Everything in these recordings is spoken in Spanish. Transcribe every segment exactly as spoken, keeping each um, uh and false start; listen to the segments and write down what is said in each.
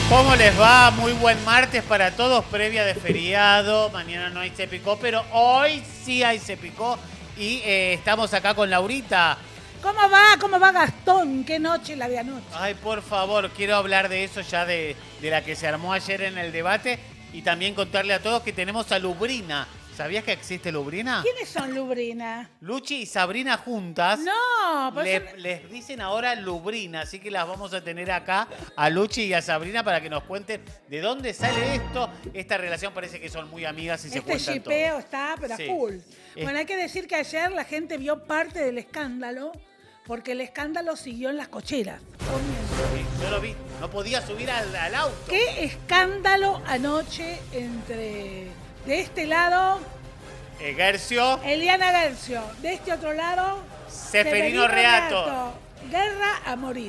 ¿Cómo les va? Muy buen martes para todos, previa de feriado. Mañana no hay Se Picó, pero hoy sí hay Se Picó. Y eh, estamos acá con Laurita. ¿Cómo va? ¿Cómo va Gastón? ¿Qué noche la de anoche? Ay, por favor, quiero hablar de eso ya, de, de la que se armó ayer en el debate. Y también contarle a todos que tenemos a Lubrina. ¿Sabías que existe Lubrina? ¿Quiénes son Lubrina? Luchi y Sabrina juntas. No, por le, eso... les dicen ahora Lubrina, así que las vamos a tener acá a Luchi y a Sabrina para que nos cuenten de dónde sale esto. Esta relación parece que son muy amigas y se Este cuentan todo. shipeo está, pero a Sí. full. Es- Bueno, hay que decir que ayer la gente vio parte del escándalo, porque el escándalo siguió en las cocheras. Comienzo. Sí, yo lo vi, no podía subir al, al auto. ¿Qué escándalo anoche entre... De este lado, Eh, Gercio, Eliana Gercio. De este otro lado, Seferino Reato. Guerra a morir.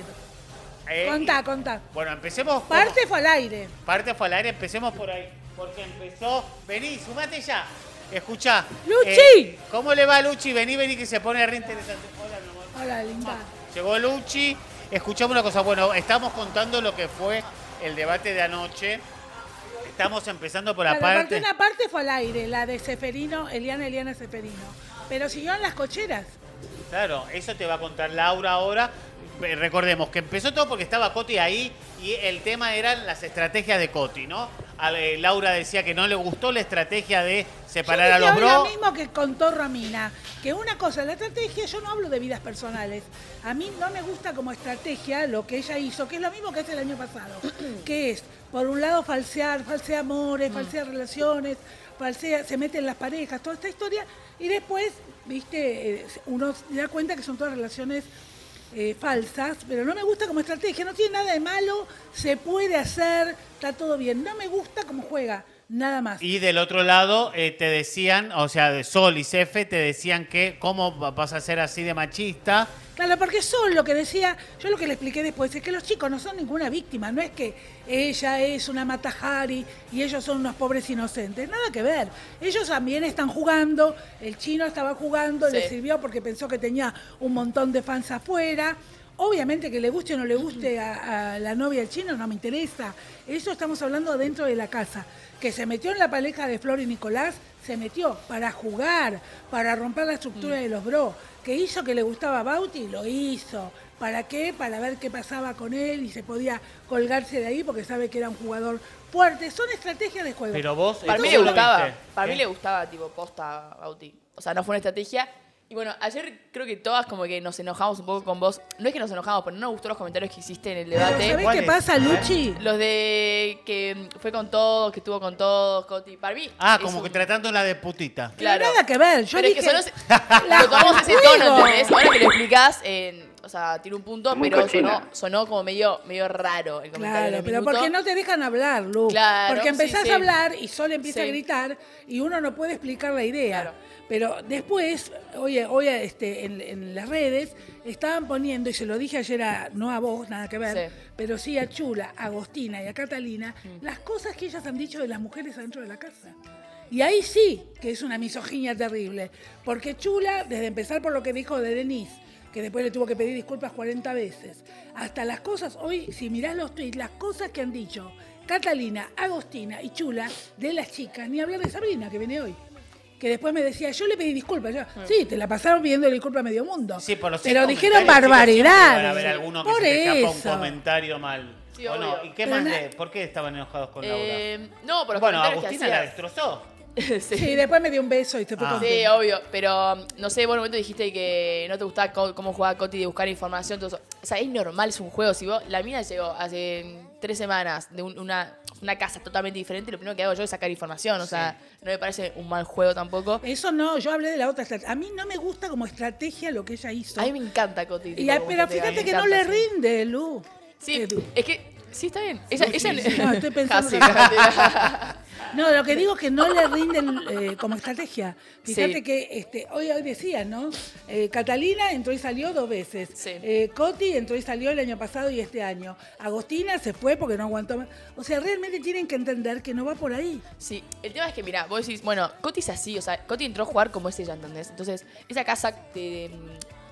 Eh, Contá, contá. Bueno, empecemos por... Parte fue al aire. Parte fue al aire, empecemos por ahí. Porque empezó... Vení, sumate ya. Escuchá. ¡Luchi! eh, ¿Cómo le va a Luchi? Vení, vení, que se pone re interesante. Hola, mi amor. Hola, linda. Llegó Luchi. Escuchamos una cosa. Bueno, estamos contando lo que fue el debate de anoche. Estamos empezando por la Claro, parte... porque una parte fue al aire, la de Seferino, Eliana, Eliana Seferino. Pero siguieron las cocheras. Claro, eso te va a contar Laura ahora. Eh, Recordemos que empezó todo porque estaba Coti ahí y el tema eran las estrategias de Coti, ¿no? A- eh, Laura decía que no le gustó la estrategia de separar Yo a dije los hoy bros. lo mismo que contó Romina, que una cosa, la estrategia, yo no hablo de vidas personales. A mí no me gusta como estrategia lo que ella hizo, que es lo mismo que hace el año pasado, que es, por un lado, falsear, falsear amores, falsear relaciones, falsea, se mete en las parejas, toda esta historia, y después, viste, eh, uno se da cuenta que son todas relaciones eh, falsas, pero no me gusta como estrategia, no tiene nada de malo, se puede hacer, está todo bien. No me gusta cómo juega, nada más. Y del otro lado eh, te decían, o sea, de Sol y Cefe te decían que cómo vas a ser así de machista. Claro, porque Sol lo que decía, yo lo que le expliqué después es que los chicos no son ninguna víctima, no es que ella es una Matajari y ellos son unos pobres inocentes, nada que ver. Ellos también están jugando, el chino estaba jugando, Sí. le sirvió porque pensó que tenía un montón de fans afuera. Obviamente que le guste o no le guste a, a la novia del chino, no me interesa. Eso estamos hablando dentro de la casa. Que se metió en la pareja de Flor y Nicolás, se metió para jugar, para romper la estructura de los bros. Que hizo que le gustaba a Bauti, lo hizo. ¿Para qué? Para ver qué pasaba con él y se podía colgarse de ahí porque sabe que era un jugador fuerte. Son estrategias de juego. Pero vos... Para mí ¿cómo le lo gustaba, viste? para mí ¿Eh? le gustaba tipo posta a Bauti. O sea, no fue una estrategia. Y bueno, ayer creo que todas como que nos enojamos un poco con vos. No es que nos enojamos, pero no nos gustó los comentarios que hiciste en el Pero debate. ¿sabés ¿Cuál qué es? pasa, Luchi? Los de que fue con todos, que estuvo con todos, Coti. Para mí. Ah, es como un- que tratándola de putita. Pero Claro. nada que ver. Yo Pero es dije, que sonó, la- lo tomamos ese el tono, juego. ¿entendés? Ahora que lo explicás, en, o sea, tiene un punto, Muy pero cochina. sonó, sonó como medio, medio raro el comentario. Claro, del pero minuto. porque no te dejan hablar, Lu. Claro, porque empezás sí, sí. a hablar y Sol empieza a Sí. gritar y uno no puede explicar la idea. Claro. Pero después, hoy, hoy este, en, en las redes, estaban poniendo, y se lo dije ayer a, no a vos, nada que ver, Sí. pero sí a Chula, a Agostina y a Catalina, las cosas que ellas han dicho de las mujeres adentro de la casa. Y ahí sí que es una misoginia terrible. Porque Chula, desde empezar por lo que dijo de Denise, que después le tuvo que pedir disculpas cuarenta veces, hasta las cosas, hoy, si mirás los tweets, las cosas que han dicho Catalina, Agostina y Chula de las chicas, ni hablar de Sabrina, que viene hoy. Que después me decía, yo le pedí disculpas. Yo, sí, te la pasaron pidiendo disculpas a medio mundo. Sí, por los pero seis dijeron comentarios, chicos, siempre van a barbaridades. haber alguno que Por se te escapa un eso. comentario mal. Sí, ¿O no? obvio. ¿Y qué Pero más na- de...? ¿Por qué estaban enojados con Laura? Eh, no, por los Bueno, comentarios Agustina que la hacías. destrozó. sí. Sí, después me dio un beso y se fue Ah. contenta. Sí, obvio, pero no sé, vos en un momento dijiste que no te gustaba co- cómo jugaba Coti de buscar información, todo eso. O sea, es normal, es un juego. Si vos, la mina llegó hace tres semanas de un- una, una casa totalmente diferente, lo primero que hago yo es sacar información. O sea, no me parece un mal juego tampoco. Eso no, yo hablé de la otra estrategia. A mí no me gusta como estrategia lo que ella hizo. A mí me encanta Coti. Y tipo, a- como pero estratega, fíjate me que no encanta, le sí. rinde, Lu. Sí, Eh, es que, sí, está bien. Ella, ella, No, estoy pensando Casi, que- casi. No, lo que digo es que no le rinden eh, como estrategia. Fíjate Sí. que este, hoy, hoy decía, ¿no? Eh, Catalina entró y salió dos veces. Sí. Eh, Coti entró y salió el año pasado y este año. Agostina se fue porque no aguantó más. O sea, realmente tienen que entender que no va por ahí. Sí, el tema es que, mira, vos decís, bueno, Coti es así, o sea, Coti entró a jugar como es ella, ¿entendés? Entonces, esa casa de,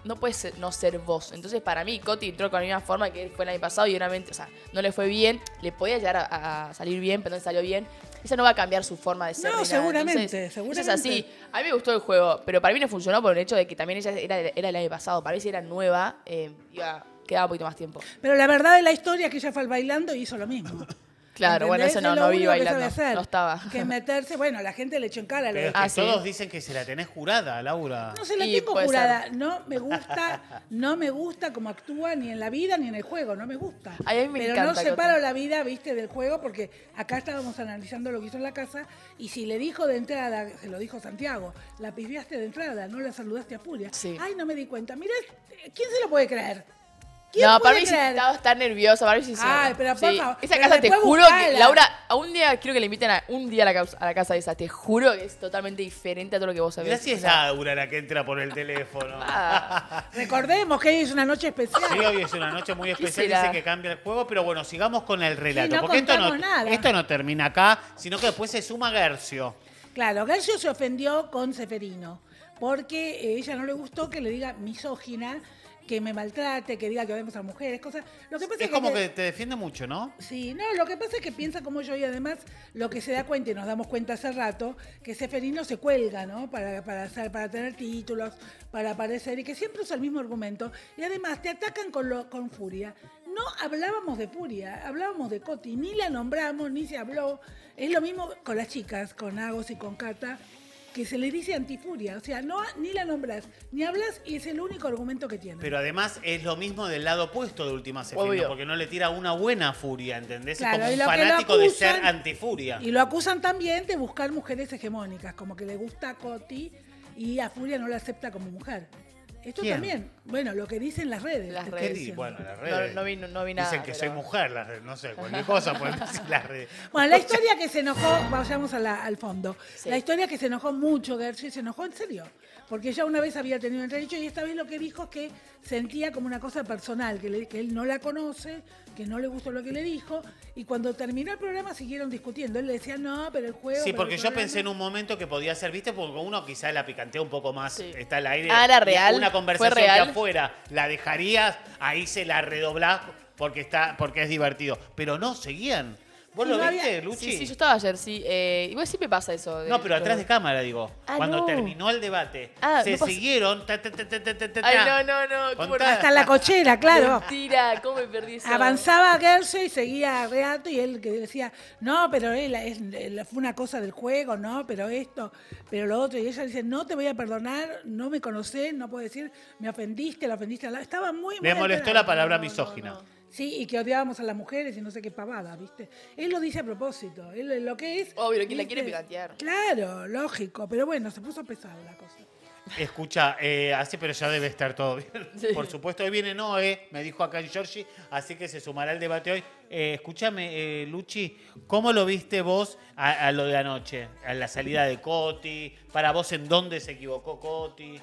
no puedes ser- no ser vos. Entonces, para mí, Coti entró con la misma forma que fue el año pasado y obviamente, o sea, no le fue bien, le podía llegar a, a salir bien, pero no le salió bien. Esa no va a cambiar su forma de ser. No, ni nada. seguramente, Entonces, seguramente. eso es así. A mí me gustó el juego, pero para mí no funcionó por el hecho de que también ella era, era el año pasado. Para mí si era nueva, eh, iba, quedaba un poquito más tiempo. Pero la verdad de la historia es que ella fue al bailando y hizo lo mismo. Claro, bueno, ¿Entendés? eso no, Es lo no vi único que bailando. sabe hacer. No estaba. Que meterse, bueno, la gente le echó en cara. Pero Lo es que Ah, ¿sí? todos dicen que se la tenés jurada, Laura. No se la Y tengo puede jurada. ser. No me gusta, no me gusta cómo actúa ni en la vida ni en el juego. No me gusta. Ay, a mí me Pero encanta, no separo Coti. la vida, viste, del juego porque acá estábamos analizando lo que hizo en la casa y si le dijo de entrada, se lo dijo Santiago, la pisbiaste de entrada, no la saludaste a Furia. Sí. Ay, no me di cuenta. Mira, ¿quién se lo puede creer? ¿Quién No, para puede mí sí creer? estaba tan nerviosa, para mí sí. sí. Ay, pero por Sí. favor, Esa pero casa te después juro buscala. que, Laura, a un día quiero que le inviten a un día a la, causa- a la casa de esa. Te juro que es totalmente diferente a todo lo que vos sabés. Mirá si O es sea, Laura la que entra por el teléfono. ah, Recordemos que hoy es una noche especial. Sí, hoy es una noche muy especial, será? dice que cambia el juego, pero bueno, sigamos con el relato. Sí, no porque esto no, contamos nada. esto no termina acá, sino que después se suma Gercio. Claro, Gercio se ofendió con Seferino, porque eh, ella no le gustó que le diga misógina, que me maltrate, que diga que vemos a mujeres, cosas. Lo que pasa Es como que te defiende mucho, ¿no? Sí, no, lo que pasa es que piensa como yo y además lo que se da cuenta, y nos damos cuenta hace rato, que Seferino se cuelga, ¿no? Para, para, hacer, para tener títulos, para aparecer, y que siempre usa el mismo argumento. Y además te atacan con, lo, con Furia. No hablábamos de Furia, hablábamos de Coti, ni la nombramos, ni se habló. Es lo mismo con las chicas, con Agos y con Cata, que se le dice antifuria. O sea, no ni la nombras, ni hablas, y es el único argumento que tiene. Pero además es lo mismo del lado opuesto de Última Seferino, Obvio. porque no le tira una buena furia, ¿entendés? Claro, es y como un lo que lo fanático de acusan- ser antifuria. Y lo acusan también de buscar mujeres hegemónicas, como que le gusta a Coti y a Furia no la acepta como mujer. Esto ¿Quién? también, bueno, lo que dicen las redes. Las te ¿Qué estoy redes. di- diciendo. Bueno, las No, redes. no vi- no vi nada, Dicen que pero- soy mujer, las redes, no sé, cualquier cosa pueden decir las redes. Bueno, la historia que se enojó, vayamos a la- al fondo. Sí. La historia que se enojó mucho, Gertrude, se enojó en serio. Porque ella una vez había tenido entredicho y esta vez lo que dijo es que sentía como una cosa personal, que, le- que él no la conoce, que no le gustó lo que le dijo. Y cuando terminó el programa siguieron discutiendo. Él le decía, no, pero el juego. Sí, pero porque el yo programa". pensé en un momento que podía ser, ¿viste? Porque uno quizá la picantea un poco más, Sí. está al aire. Ah, ¿era y real? Una ¿Fue conversación real? que afuera la dejarías, ahí se la redoblás porque, está, porque es divertido. Pero no, seguían. ¿Vos Sí, lo no viste, había- Luchi? Sí, sí, yo estaba ayer, sí. Eh, igual siempre pasa eso. de- No, pero atrás de lo- cámara, digo. Ah, Cuando no. terminó el debate, Ah, se no pasa- siguieron. ta, ta, ta, ta, ta, ta, ta, Ay, ta. no, no, no. ¿cómo Contá. no? Hasta la cochera, claro. Mentira, ¿cómo me perdí eso? Avanzaba Gerso y seguía Reato y él que decía, no, pero él, es- él- fue una cosa del juego, no, pero esto, pero lo otro. Y ella dice, no te voy a perdonar, no me conocés, no puedo decir, me ofendiste, la ofendiste. a la-". Estaba muy, muy Le molestó alterada. la palabra No, no, misógina. no. Sí, y que odiábamos a las mujeres y no sé qué pavada, ¿viste? Él lo dice a propósito, él lo que es... Obvio, que la ¿viste? quiere picantear. Claro, lógico, pero bueno, se puso pesado la cosa. Escucha, eh, así, pero ya debe estar todo bien. Sí. Por supuesto, hoy viene Noé, me dijo acá en Giorgi, así que se sumará al debate hoy. Eh, escúchame, eh, Luchi, ¿cómo lo viste vos a, a lo de anoche? A la salida de Coti, para vos, ¿en dónde se equivocó Coti?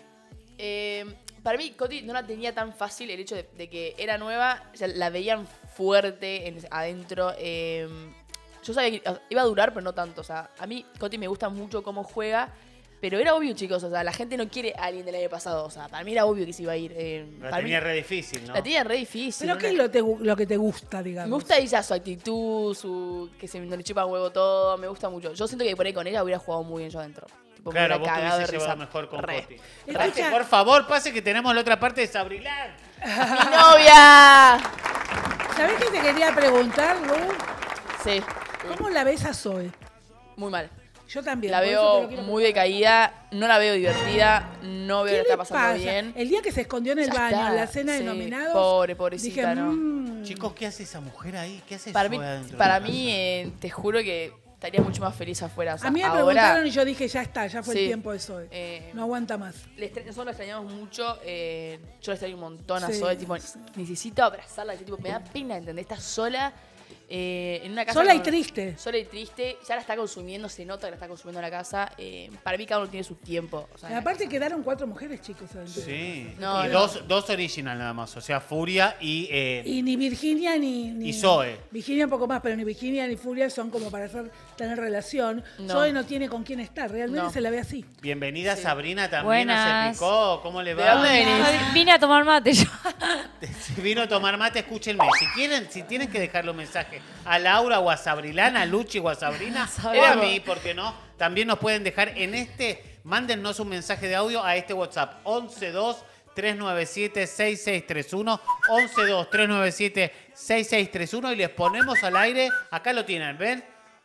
Eh, para mí, Coti no la tenía tan fácil el hecho de, de que era nueva, ya la veían fuerte en- adentro. eh, yo sabía que iba a durar, pero no tanto. O sea, a mí Coti me gusta mucho cómo juega, pero era obvio, chicos. O sea, la gente no quiere a alguien del año pasado. O sea, para mí era obvio que se iba a ir. eh, La para tenía mí- re difícil, ¿no? la tenía re difícil. Pero una- ¿qué es lo, te gu- lo que te gusta, digamos? Me gusta ella, su actitud, su que se no le chupa un huevo todo, me gusta mucho. Yo siento que por ahí con ella hubiera jugado muy bien yo adentro. Tipo, me Claro, hubiera vos te cagado de hubiese llevado risa. mejor con Re. Coti. Escucha. Pase, por favor, pase que tenemos la otra parte de Sabrilán. ¡Mi novia! ¿Sabés qué te quería preguntar, Lu? Sí, ¿Cómo la ves a Zoe? muy mal. Yo también. La por eso te veo lo quiero muy preguntar. decaída, no la veo divertida, no veo ¿Qué que está le pasando pasa? bien. El día que se escondió en el Ya baño, está, en la cena de sí, nominados. pobre, pobrecita, dije, ¿no? "Mm". Chicos, ¿qué hace esa mujer ahí? ¿Qué hace Para Zoe mí, adentro de para la mí casa? eh, te juro que estaría mucho más feliz afuera. O sea, A mí me ahora, preguntaron y yo dije, ya está, ya fue Sí, el tiempo de Zoe. eh, no aguanta más. le extra- nosotros la extrañamos mucho, eh, yo la extraño un montón a Sí. Zoe, tipo, necesito abrazarla, yo, tipo, me da pena, ¿entendés? Está sola Eh, en una casa Sola y con- triste. Sola y triste. Ya la está consumiendo, se nota que la está consumiendo la casa. Eh, para mí cada uno tiene su tiempo. O sea, Y aparte quedaron cuatro mujeres, chicos. adentro. Sí. No, y no. Dos, dos original nada más. O sea, Furia y... eh, Y ni Virginia ni, ni... Y Zoe. Virginia un poco más, pero ni Virginia ni Furia son como para hacer, tener relación. No. Zoe no tiene con quién estar, realmente No. se la ve así. Bienvenida Sí. Sabrina también. Buenas. Se picó. ¿Cómo le va? ¿De dónde venís? Ah, vine a tomar mate yo. Si vino a tomar mate, escúchenme. Si quieren, si tienen que dejarle un mensaje a Laura o a Sabrilana, a Luchi o a Sabrina, o a mí, ¿por qué no? También nos pueden dejar en este, mándennos un mensaje de audio a este WhatsApp, once dos tres nueve siete seis seis tres uno, once dos tres nueve siete seis seis tres uno y les ponemos al aire, acá lo tienen, ¿ven?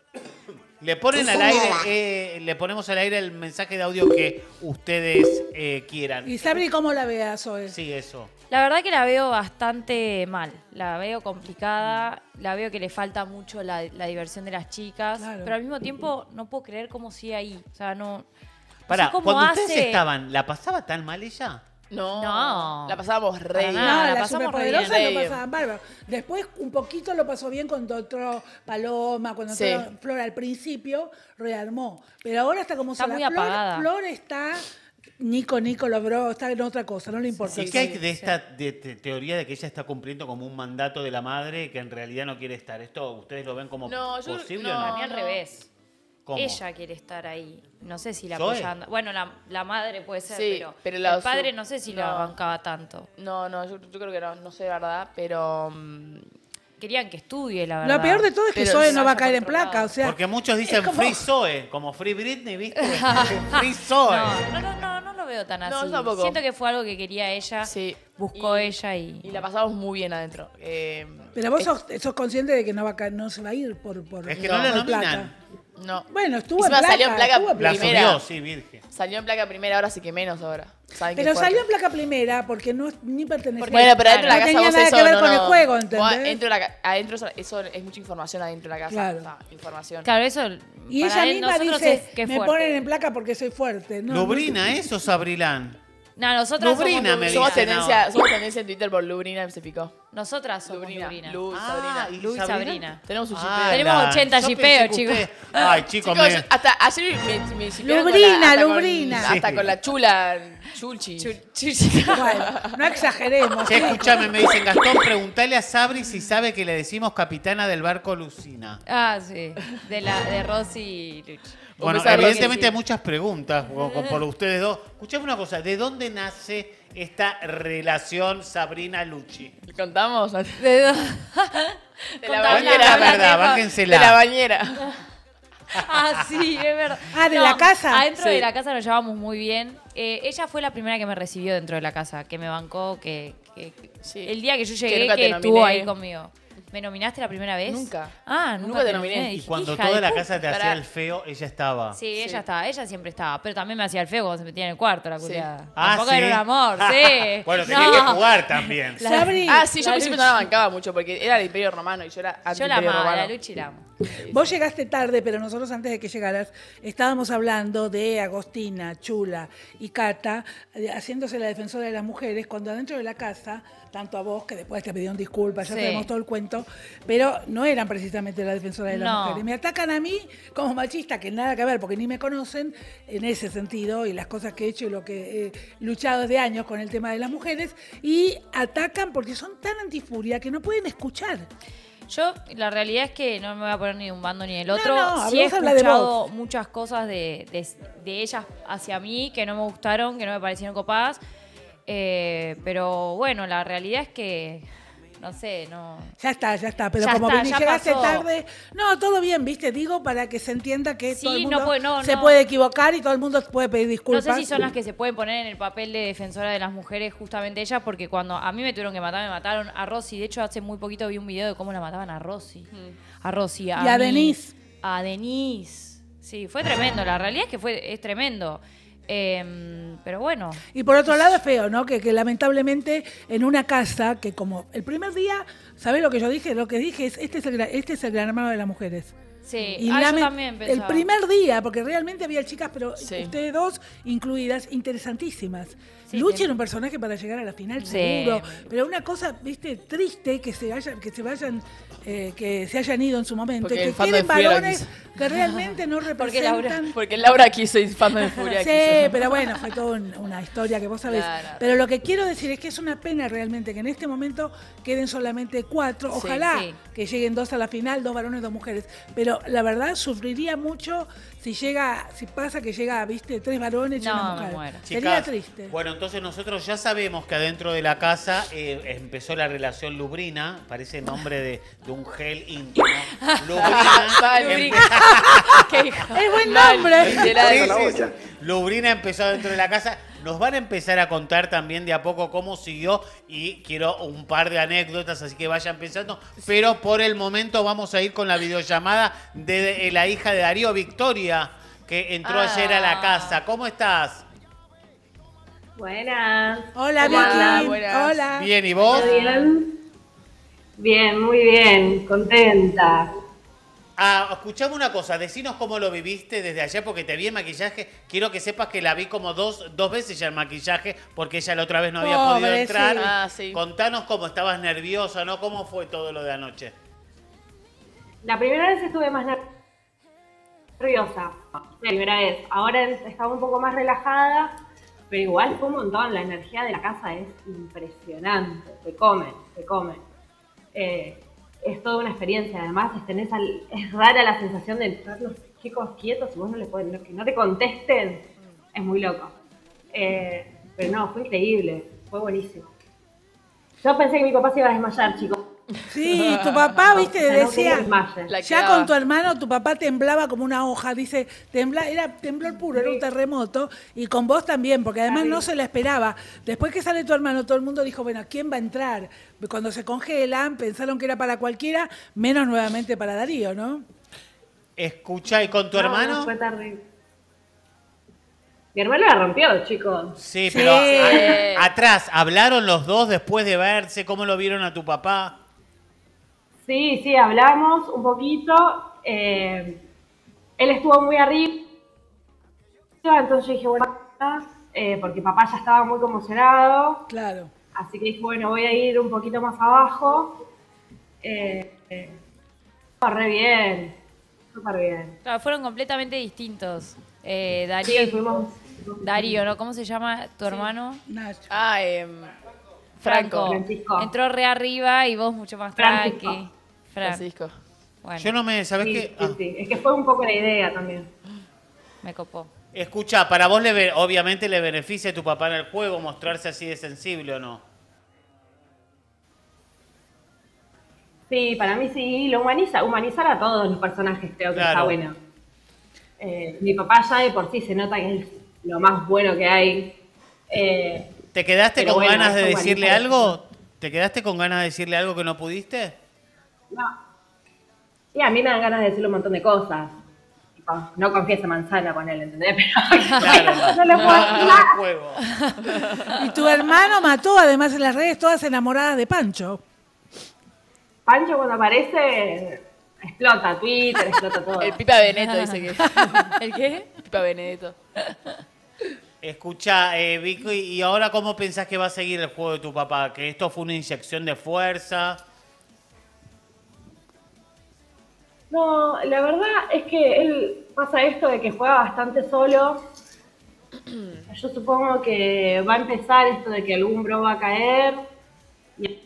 Le ponen al aire, eh, le ponemos al aire el mensaje de audio que ustedes eh, quieran. ¿Y Sabri cómo la ve a Zoe? Sí, eso. La verdad que la veo bastante mal. La veo complicada. La veo que le falta mucho la, la diversión de las chicas. Claro. Pero al mismo tiempo no puedo creer cómo sigue ahí. O sea, no. no Pará, sé cómo cuando hace. ustedes estaban, ¿la pasaba tan mal ella? No, No. La pasábamos re Para bien. nada. No, la la pasamos re superpoderosa bien. lo Re pasaban bárbaro. Después un poquito lo pasó bien cuando entró Paloma, cuando Sí. entró Flor al principio, rearmó. Pero ahora está como Está sola. muy Flor, apagada. Flor está, Nico, Nico logró, está en otra cosa, no le importa. ¿Y qué hay de esta de- de teoría de que ella está cumpliendo como un mandato de la madre que en realidad no quiere estar? ¿Esto ustedes lo ven como No, yo- posible no, o Para no? mí al no. revés. ¿Cómo? Ella quiere estar ahí. No sé si la ¿Zoe? apoyando. Bueno, la, la madre puede ser, Sí, pero, pero la el padre su- no sé si no. la bancaba tanto. No, no, yo, yo creo que no, no sé la verdad, pero... mm, Querían que estudie, la verdad. Lo peor de todo es que Pero Zoe se no va a vaya caer en controlado. placa, o sea. Porque muchos es dicen como- Free Zoe, como Free Britney, ¿viste? Free Zoe. No, no, no, no, no lo veo tan No, así. yo tampoco. Siento que fue algo que quería ella, Sí. buscó Y- ella y... Y la pasamos muy bien adentro. Eh, Pero vos eh, sos, sos consciente de que no va a caer, no se va a ir por, por Es que por no la plata. nominan. No. Bueno, estuvo Encima en placa. salió en placa estuvo en La placa. primera. subió, sí, virgen. Salió en placa primera, ahora sí que menos ahora. ¿Saben qué Pero fuerte? salió en placa primera porque no es- ni pertenece. Porque- Bueno, pero adentro de No la casa tenía vos nada eso que ver no, con el no. juego, Vos ¿entendés? adentro, de la ca- adentro eso, eso es mucha información adentro de la casa. Claro. O sea, información. Claro, eso Y para ella él, misma nosotros dice, es que es me fuerte. ponen en placa porque soy fuerte. No, Lubrina, ¿eso, Sabrilán? No, nosotras Lubrina, somos me Lubrina. Somos dicen tendencia, ahora. somos tendencia en Twitter por Lubrina, se picó. Nosotras somos Lubrina. Lubrina. Luz, Ah, Sabrina. ¿y Luz y Sabrina? Sabrina. Tenemos un Ah, shipeo. Tenemos la- ochenta yo shipeos, pensé que chicos. usted- Ay, chicos, Chicos, me- hasta ayer me, me shipearon con Lubrina, la- hasta con- Lubrina. hasta Sí. con la chula Chulchi. Bueno, no exageremos. Che, ¿sí? escúchame, me dicen, Gastón, preguntale a Sabri si sabe que le decimos capitana del barco Lucina. Ah, sí. De, la, de Rosy y Luch. Un Bueno, beso a Rosy, evidentemente sí. hay muchas preguntas por, por ustedes dos. Escuchame una cosa, ¿de dónde nace esta relación Sabrina-Luchi? ¿Contamos? De De, la Contá, bañera. la habla, verdad, mejor. bájensela. la bañera. Ah, sí, es verdad. Ah, ¿de la casa? Adentro Sí. de la casa nos llevamos muy bien. Eh, ella fue la primera que me recibió dentro de la casa, que me bancó, que, que- Sí. el día que yo Que llegué, nunca que, te estuvo nominé. ahí conmigo. ¿Me nominaste la primera vez? Nunca. Ah, nunca, Nunca te te nominé. nominé. Y Dije, cuando hija toda de la puta. casa te hacía Pará. el feo, ella estaba. Sí, ella Sí. estaba, ella siempre estaba, pero también me hacía el feo cuando se metía en el cuarto, la Sí. culiada. Ah, Tampoco ¿sí? era un amor, sí. Bueno, tenía No. que jugar también. La- Sabri, Ah, sí, yo La al principio Luchi. no la bancaba mucho porque era el Imperio Romano y yo era Yo la anti-Imperio amaba, Romano. la Luchi la amo. vos llegaste tarde, pero nosotros antes de que llegaras estábamos hablando de Agostina, Chula y Cata eh, haciéndose la defensora de las mujeres cuando adentro de la casa, tanto a vos, que después te pidieron disculpas, ya Sí. sabemos todo el cuento, pero no eran precisamente la defensora de las No. mujeres. Me atacan a mí como machista, que nada que ver, porque ni me conocen en ese sentido y las cosas que he hecho y lo que he luchado desde años con el tema de las mujeres, y atacan porque son tan antifuria que no pueden escuchar. Yo, la realidad es que no me voy a poner ni de un bando ni del No, otro. no, sí he vos habla de escuchado vos. muchas cosas de, de, de ellas hacia mí que no me gustaron, que no me parecieron copadas. Eh, pero bueno, la realidad es que, no sé, no... Ya está, ya está, pero Ya como está, vení- ya llegaste pasó. tarde, no, todo bien, viste, digo para que se entienda que Sí, todo el no mundo puede- no, se no. puede equivocar y todo el mundo puede pedir No disculpas. sé si son las que se pueden poner en el papel de defensora de las mujeres justamente ellas, porque cuando a mí me tuvieron que matar, me mataron a Rosy. De hecho, hace muy poquito vi un video de cómo la mataban a Rosy. A Rosy, a Y a mí, Denise. A Denise. Sí, fue tremendo. La realidad es que fue es tremendo. Eh, pero bueno, Y por otro lado es feo, ¿no? Que, que lamentablemente en una casa que como el primer día, ¿sabés lo que yo dije? Lo que dije es, este es el, gra- este es el gran hermano de las mujeres. Sí, Y ah, la yo me- también el pensaba. primer día, porque realmente había chicas, pero Sí. ustedes dos incluidas, interesantísimas. Sí, Luchi tiene- era un personaje para llegar a la final Sí. seguro, pero una cosa, viste, triste que se vayan, que se vayan, eh, que se hayan ido en su momento, Porque y que el fandom queden de Furia la varones quiso. que realmente no Porque Laura- representan. Porque Laura quiso ir fan de Furia. Sí, quiso. pero bueno, fue toda un- una historia que vos sabés. Claro. Pero lo que quiero decir es que es una pena realmente que en este momento queden solamente cuatro. Sí, Ojalá sí. que lleguen dos a la final, dos varones, dos mujeres. Pero la verdad sufriría mucho si llega, si pasa que llega, viste, tres varones y No, una me mujer. muero. Sería Chicas, triste. Bueno, entonces nosotros ya sabemos que adentro de la casa eh, empezó la relación lubrina, parece nombre de, de un gel íntimo. Lubrina. Vale, empe- Lubrina. Qué hija. Es buen Mal, nombre. literal. Sí, sí, sí. Lubrina empezó dentro de la casa. Nos van a empezar a contar también de a poco cómo siguió y quiero un par de anécdotas, así que vayan pensando. Pero por el momento vamos a ir con la videollamada de, de la hija de Darío, Victoria, que entró Ah. ayer a la casa. ¿Cómo estás? Buenas. Hola, ¿Cómo Vicky. andan? Buenas. Hola. Bien, ¿y vos? ¿Todo bien? Bien, muy bien, contenta. Ah, escuchame una cosa, decinos cómo lo viviste desde ayer, porque te vi en maquillaje. Quiero que sepas que la vi como dos, dos veces ya en maquillaje, porque ella la otra vez no había Pobre, podido entrar. sí. Ah, sí. Contanos cómo estabas nerviosa, ¿no? ¿Cómo fue todo lo de anoche? La primera vez estuve más ner- nerviosa. La primera vez. Ahora estaba un poco más relajada, pero igual fue un montón. La energía de la casa es impresionante. Te comen, te comen. Eh, es toda una experiencia. Además, tenés al- es rara la sensación de estar los chicos quietos y vos no les podés, no- que no te contesten. Es muy loco. Eh, pero no, fue increíble. Fue buenísimo. Yo pensé que mi papá se iba a desmayar, chicos. Sí, tu papá, viste, O sea, no quería decía. que desmaye. La Ya quedaba. con tu hermano, tu papá temblaba como una hoja, dice, tembla, era temblor puro, era un terremoto, y con vos también, porque además no se la esperaba. Después que sale tu hermano, todo el mundo dijo, bueno, ¿quién va a entrar? Cuando se congelan, pensaron que era para cualquiera, menos nuevamente para Darío, ¿no? Escucha, ¿y con tu No, hermano? no, fue terrible. Mi hermano la rompió, chicos. Sí, Sí. pero a- atrás, ¿hablaron los dos después de verse? ¿Cómo lo vieron a tu papá? Sí, sí, hablamos un poquito. eh, él estuvo muy arriba, entonces yo dije, bueno, eh, porque papá ya estaba muy conmocionado. Claro. Así que dije, bueno, voy a ir un poquito más abajo. Eh, eh, no, re bien, súper bien. Claro, fueron completamente distintos. Eh, Darío, Sí, fuimos... Darío, ¿no? ¿Cómo se llama tu hermano? Nacho. Ah, eh, Franco. Francisco. Entró re arriba y vos mucho más Francisco. tranqui. Fran. Francisco. Bueno, Yo no me, ¿sabés Sí, qué? sí, Ah, sí. Es que fue un poco la idea también. me copó. escucha, para vos le, be- obviamente le beneficia a tu papá en el juego mostrarse así de sensible, ¿o no? Sí, para mí sí, lo humaniza, humanizar a todos los personajes creo que Claro. está bueno. Eh, mi papá ya de por sí se nota que es lo más bueno que hay. Eh, ¿Te quedaste Pero con bueno, ganas de eso decirle humaniza algo? ¿Te quedaste con ganas de decirle algo que no pudiste? no. Y a mí me dan ganas de decirle un montón de cosas. Tipo, no confiesa manzana con él, ¿entendés? Pero Claro, no le puedo no, decir no nada. de juego. Y tu hermano mató además en las redes todas enamoradas de Pancho. Pancho cuando aparece explota Twitter, explota todo. El Pipa Benedetto dice que. ¿El qué? Pipa Benedetto. Escucha, eh, Vicky, ¿y ahora cómo pensás que va a seguir el juego de tu papá? ¿Que esto fue una inyección de fuerza? No, la verdad es que él pasa esto de que juega bastante solo. Yo supongo que va a empezar esto de que algún bro va a caer. Y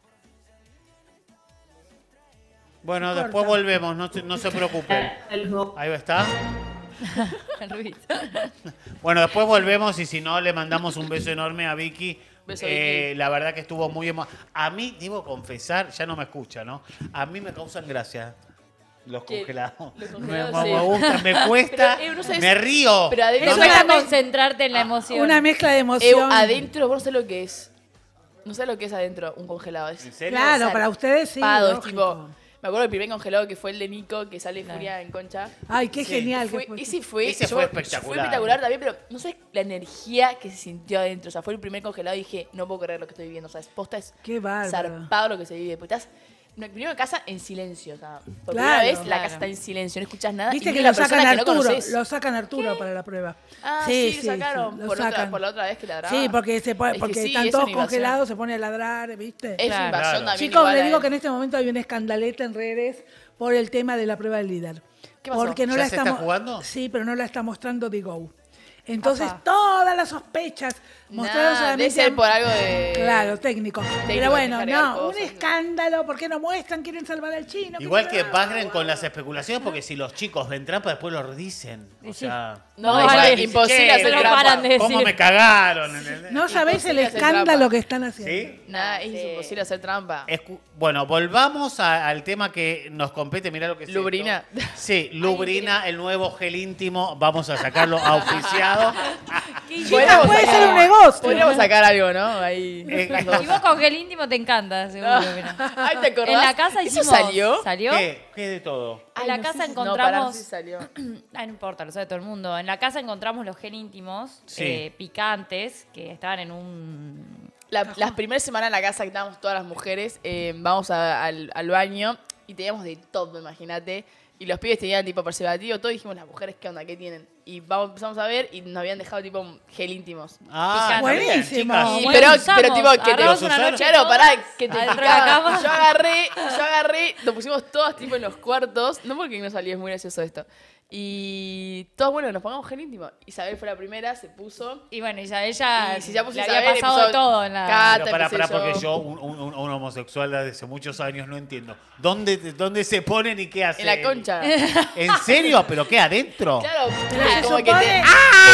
Bueno, Corta. después volvemos, no, se- no se preocupen. él no- Ahí está. Ruiz. Bueno, después volvemos y si no, le mandamos un beso enorme a Vicky. Beso, Eh, Vicky. la verdad que estuvo muy emo... A mí, debo confesar, ya no me escucha, ¿no? A mí me causan gracia los ¿Qué? congelados. Los Me, congelados, me sí. gustan, me cuesta, Pero, eh, no sabes- me río. pero adentro- No Es me- para me- concentrarte en la emoción. Una mezcla de Eh, emoción. adentro, vos no sabés lo que es. No sabés lo que es adentro un congelado. Es ¿En serio? Claro, para ustedes sí. zarpado, es lógico. tipo. Me acuerdo del primer congelado que fue el de Nico, que sale Furia en concha. Ay, qué Sí. genial. Fue- que fue. ese fue, Ese yo- fue espectacular. Fue espectacular también, pero no sé la energía que se sintió adentro. O sea, fue el primer congelado y dije, no puedo creer lo que estoy viviendo. O sea, es posta es Qué bárbaro. zarpado lo que se vive. Porque estás No, primero casa en silencio, o sea, por Claro. primera vez la Claro. casa está en silencio, no escuchas nada. Viste y que viene lo la sacan persona que no Arturo, conoces. lo sacan Arturo para la prueba. Ah, sí, lo sacaron lo por, Otra, sacan. por la otra vez que ladraba. Sí, porque se pone- Es que porque sí, están es todos una invasión. congelados, se pone a ladrar, ¿viste? Es Claro. invasión Claro. también. Chicos, igual, les digo eh. que en este momento hay una escandaleta en redes por el tema de la prueba del líder. ¿Qué pasó? Porque no ¿Ya la se está está mo- jugando? Sí, pero no la está mostrando The Go. Entonces, Ajá. todas las sospechas mostraron Nah, solamente... debe ser a- por algo de... Claro, técnico. Pero bueno, de cargar no, un cosas, ¿no? escándalo. ¿Por qué no muestran? Quieren salvar al chino. Igual qué que sé yo. paguen con las especulaciones, porque si los chicos ven trampa, después lo dicen. O Sí. sea, No, No, igual, vale. imposible Che, hacer no trampa. paran de ¿Cómo decir. me cagaron? ¿Entendés? No sabés el Imposible hacer escándalo trampa. que están haciendo. ¿Sí? Nada, es Sí. imposible hacer trampa. Escu- bueno, volvamos a- al tema que nos compete. Mirá lo que es esto. Lubrina. Sí, Lubrina, el nuevo gel íntimo. Vamos a sacarlo auspiciado. Chicos, puede ser un negocio. Podríamos sacar algo, ¿no? Ahí. Eh, las dos. Y vos con gel íntimo te encanta, seguro. mira. Ay, ¿te acordás? En la casa ¿Eso hicimos... salió? ¿Salió? ¿Qué? ¿Qué de todo? En Ay, la no casa sé si- encontramos... No, pará, no sé si salió. Ay, no importa, lo sabe todo el mundo. En la casa encontramos los gel íntimos Sí. eh, picantes que estaban en un... La- las primeras semanas en la casa que estábamos todas las mujeres, eh, vamos a- al, al baño y teníamos de todo, imagínate. Y los pibes tenían tipo preservativo, todo. Y dijimos, las mujeres, ¿qué onda? ¿Qué tienen? Y vamos, empezamos a ver y nos habían dejado tipo gel íntimos. Ah, Picante. está bien, Buenísimo. chicas. Y- bueno, pero, usamos, pero tipo que te agarramos una usaron. noche Claro, todas pará, que te adentro de la picaban. cama. Yo agarré, yo agarré, nos pusimos todas tipo en los cuartos. No porque no salía, es muy gracioso esto. Y todos, bueno, nos pongamos gel íntimo. Isabel fue la primera, se puso. Y bueno, Isabel ya Y si ya puso le Isabel, había pasado de empezó todo en la... Cata, Pero para, qué sé para, porque yo. yo, un, un- un- un homosexual de hace muchos años, no entiendo. ¿Dónde, dónde se ponen y qué hacen? En la concha. ¿En serio? ¿Pero qué? ¿Adentro? Claro, Pero se como que te, supone-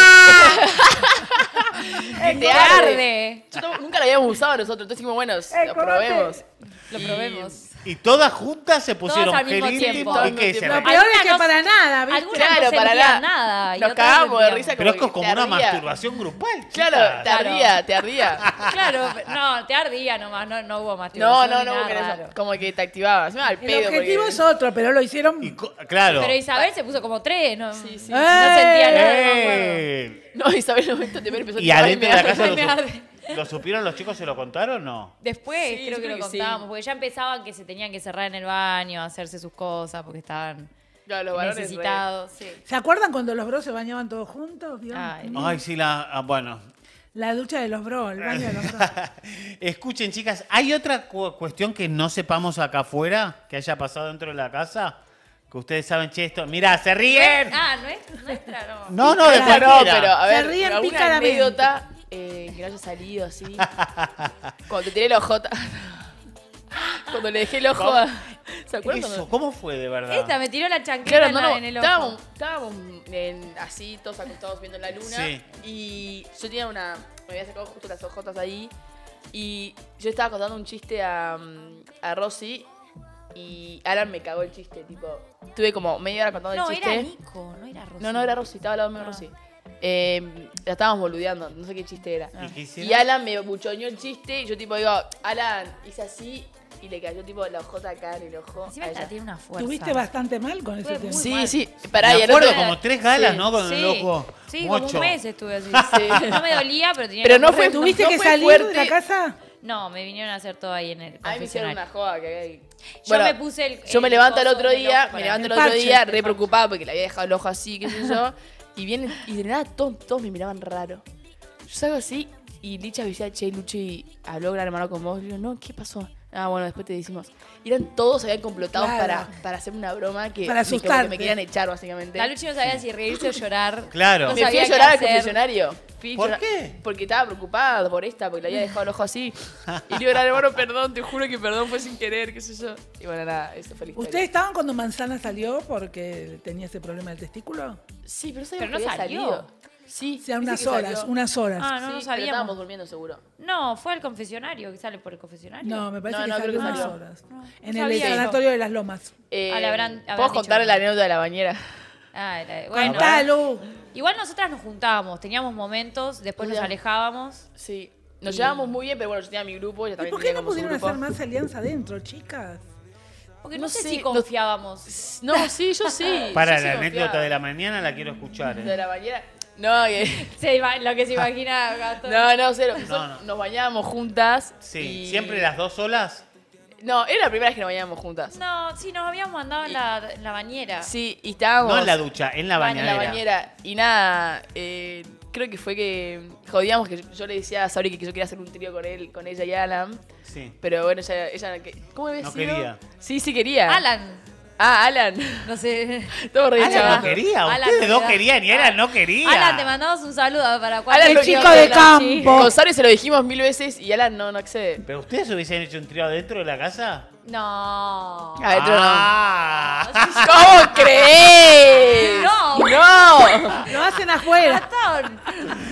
que te ¡Te arde. arde! Yo no- nunca lo habíamos usado nosotros, entonces dijimos, bueno, lo probemos. Lo Y- probemos. Y todas juntas se pusieron Todas al gel mismo íntimo. tiempo. ¿Y Todas qué? al Se mismo Lo tiempo. re- peor es Algunas que no- para nada, ¿viste? Algunas Claro, no para sentían la- nada. y nos otras cagamos de sentían. risa. Pero es como que como te una ardía. masturbación grupal. Claro, chicas. te ardía, te ardía. Claro, no, te ardía nomás, no, no hubo más No, masturbación no, ni no, nada porque raro. eso, como que te activaba. Encima al El pedo. objetivo porque- es otro, pero lo hicieron... Y co- claro. Pero Isabel se puso como tres, ¿no? Sí, sí. No sentía nada, no me acuerdo. ¡Eh! No, Isabel en un momento te empezó a ¿Y tirar, adentro me de la arde, casa me lo, arde. su- lo supieron los chicos? ¿Se lo contaron o no? Después Sí, creo yo que creo lo que sí. contábamos, porque ya empezaban que se tenían que cerrar en el baño, hacerse sus cosas, porque estaban Claro, los varones re- necesitados. Sí. ¿Se acuerdan cuando los bros se bañaban todos juntos? Dios? Ay, Ay, sí, la. ah, bueno. La ducha de los bros, el baño de los bros. Escuchen, chicas, ¿hay otra cu- cuestión que no sepamos acá afuera que haya pasado dentro de la casa? Que ustedes saben, che, esto. Mirá, se ríen. Ah, ¿no es nuestra? No. No, no, de Claro, No, cualquiera. pero a Se ver, ríen alguna pícaramente. anécdota eh, que no haya salido así. Cuando te tiré el ojo. Cuando le dejé el ojo a... ¿Se acuerdan? Eso, cuando- ¿cómo fue de verdad? Esta me tiró la chancleta Claro, en, no, la- no, en el ojo. estábamos, estábamos en- así, todos acostados viendo la luna. Sí. Y yo tenía una. Me había sacado justo las ojotas ahí. Y yo estaba contando un chiste a, mm, a Rosy. Y Alan me cagó el chiste, tipo. Tuve como media hora contando No, el chiste. era Nico, no era Rosy. No, no, era Rosy, estaba al lado mío Ah. Rosy. Eh, la estábamos boludeando, no sé qué chiste era. ¿Y qué Y hicieron? Alan me buchoneó el chiste y yo tipo digo, Alan, hice así y le cayó tipo la ojota acá en el ojo. Encima a esta ella. tiene una fuerza. Tuviste bastante mal con ese Fue tema. muy Sí, mal. sí, pará, y Me el acuerdo otro- como tres galas, Sí, ¿no? Con el Sí, ojo. sí, como Mocho. un mes estuve así. Sí. No me dolía, pero tenía Pero que no correr. fue- ¿Tuviste no que fue salir fuerte. de la casa? No, me vinieron a hacer todo ahí en el A mí me hicieron confesionario. una joda que había. Yo me puse el- Yo me el levanto el coso otro del día, ojo me para- levanto el El otro parche, día el re parche. preocupada porque le había dejado el ojo así, qué sé yo. Y vienen, y de nada todos, todos me miraban raro. Yo salgo así y Licha me decía, che, Luchi, habló gran hermano con vos. Y yo, no, ¿qué pasó? Ah, bueno, después te decimos. Y eran todos, se habían complotado Claro. para, para hacer una broma que, Para me- como que asustarte. me querían echar, básicamente. La Luchi no sabía si reírse o llorar. Claro. No Me fui sabía a qué llorar al hacer. confesionario. Fui a ¿Por llorar- qué? Porque estaba preocupada por esta, porque le había dejado el ojo así. Y le digo, "Gran hermano, perdón, te juro que perdón, fue sin querer, qué sé yo". Y bueno, nada, eso fue la historia. ¿Ustedes estaban cuando Manzana salió porque tenía ese problema del testículo? Sí, pero, Pero no había salió. salido. Sí, O sea, dice unas que horas, salió. unas horas. Ah, no, Sí, no pero sabíamos. estábamos durmiendo seguro. No, fue al confesionario, que sale por el confesionario. No, me parece No, que no, creo salió que unas salió. horas. No, no en sabía el eso. sanatorio de las Lomas. Eh, Ah, le habrán- habrán ¿Puedo dicho contar que la no. anécdota de la bañera? Ah, era- bueno, Contá, Lu. igual nosotras nos juntábamos, teníamos momentos, después nos Ya. alejábamos. Sí. Nos llevábamos muy bien, pero bueno, yo tenía mi grupo, ella ¿Y también por qué tenía no como su pudieron grupo. hacer más alianza adentro, chicas? Porque no, No sé sé, si no- confiábamos. No, sí, yo sí. Para yo sí la confiaba. anécdota de la mañana la quiero escuchar. De ¿eh? la bañera. No, que... Se ima- lo que se imagina Gato. No, no, cero. No, no. Nos bañábamos juntas. Sí, y- ¿siempre las dos solas? No, era la primera vez que nos bañábamos juntas. No, sí, nos habíamos mandado en la, en la bañera. Sí, y estábamos... No en la ducha, en la en bañadera. la bañera. Y nada, eh, creo que fue que jodíamos que yo, yo le decía a Sabri que yo quería hacer un trío con él, con ella y Alan. Sí. Pero bueno, ella... ella ¿Cómo había No sido? quería. Sí, sí quería. Alan. Ah, Alan. No sé. Todo re Alan no chavando. quería, Alan ustedes no dos quería. querían y Alan no quería. Alan, te mandamos un saludo para Alan cualquier lo chico quiere de hacer, campo. Con Sabri se lo dijimos mil veces y Alan no, no accede. ¿Pero ustedes hubiesen hecho un trío adentro de la casa? No. Adentro Ah. no. ¿Cómo crees? No. No. Lo hacen afuera. Gastón.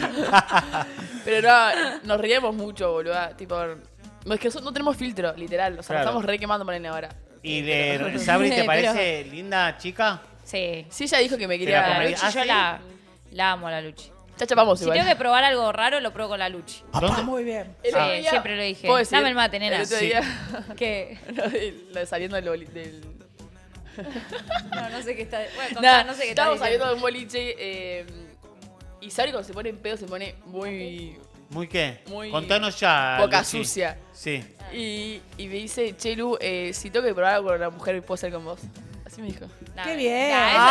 Pero no, nos reíamos mucho, boludo. Tipo, no, es que nosotros no tenemos filtro, literal. O sea, Claro. nos estamos re quemando por ahora. ¿Y de Sabri te Pero- parece linda chica? Sí. Sí, ella dijo que me la quería. La comería. Luchi, ¿Ah, yo sí? la, la amo, la Luchi. Ya chapamos Si igual. tengo que probar algo raro, lo pruebo con la Luchi. ¿Dónde? Muy bien. El Sí, otro día- siempre lo dije. ¿Puedo decir? Dame el mate, nena. El otro Sí. día, ¿Qué? lo de- lo de saliendo del, boli- del... No, no sé qué está. Bueno, contá, Nada, no sé qué está estábamos diciendo. saliendo de un boliche eh, y Sabri cuando se pone en pedo se pone muy ¿Muy qué? Muy Contanos ya. boca Luchi. sucia. Sí. Y, y me dice, Chelu, eh, si tengo que probar algo con una mujer, puedo ser con vos. Así me dijo. Nah, Qué bien. nah, eso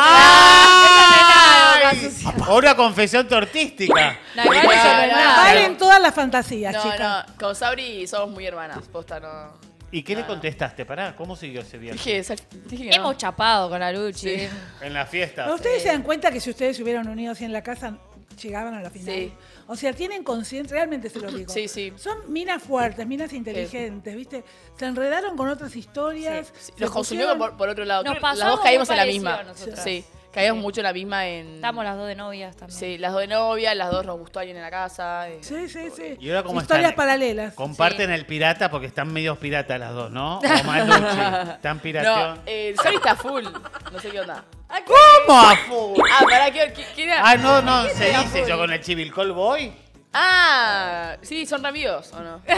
¡Ay! no es nada, boca sucia. Una confesión tortística. Nah, igual eso no es Nah, nada. Valen todas las fantasías, No, chicas. no, con Sabri somos muy hermanas, posta, no. ¿Y qué le Ah. contestaste? Pará, ¿cómo siguió ese viaje? Dije, sa- dije que no. Hemos chapado con la Luchi. Sí. En la fiesta. Pero ustedes se dan cuenta que si ustedes se hubieran unido así en la casa, llegaban a la final. Sí. O sea, tienen conciencia, realmente se lo digo. Sí, sí. Son minas fuertes, minas inteligentes, ¿viste? Se enredaron con otras historias. Sí, se Nos consumió pusieron- por, por otro lado. Nos Creo que pasó las dos algo caímos muy en la parecido misma. a nosotras. Sí, caímos Sí. mucho en la misma en... Estamos las dos de novias también. Sí, las dos de novia, las dos nos gustó alguien en la casa. eh. Sí, sí, sí. ¿Y ahora cómo Historias están? paralelas. Comparten el pirata porque están medios piratas las dos, ¿no? O más Luchi. Están No, pirateón. eh, el Sabri está full. No sé qué onda. ¿Cómo a full? Ah, pará, ¿qué, qué, qué era? Ah, no, no, se era dice full? yo con el Chivilcol Boy. Ah, sí, son re amigos, ¿o no?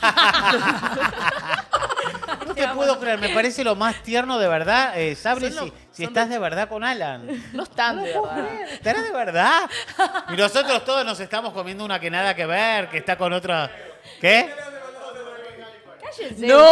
No te puedo creer, me parece lo más tierno de verdad. Eh, Sabri, Son lo- si, si son estás lo- de verdad con Alan. No están, de verdad. ¿Estarás de verdad? Y nosotros todos nos estamos comiendo una que nada que ver, que está con otra... ¿Qué? Cállense ¡No!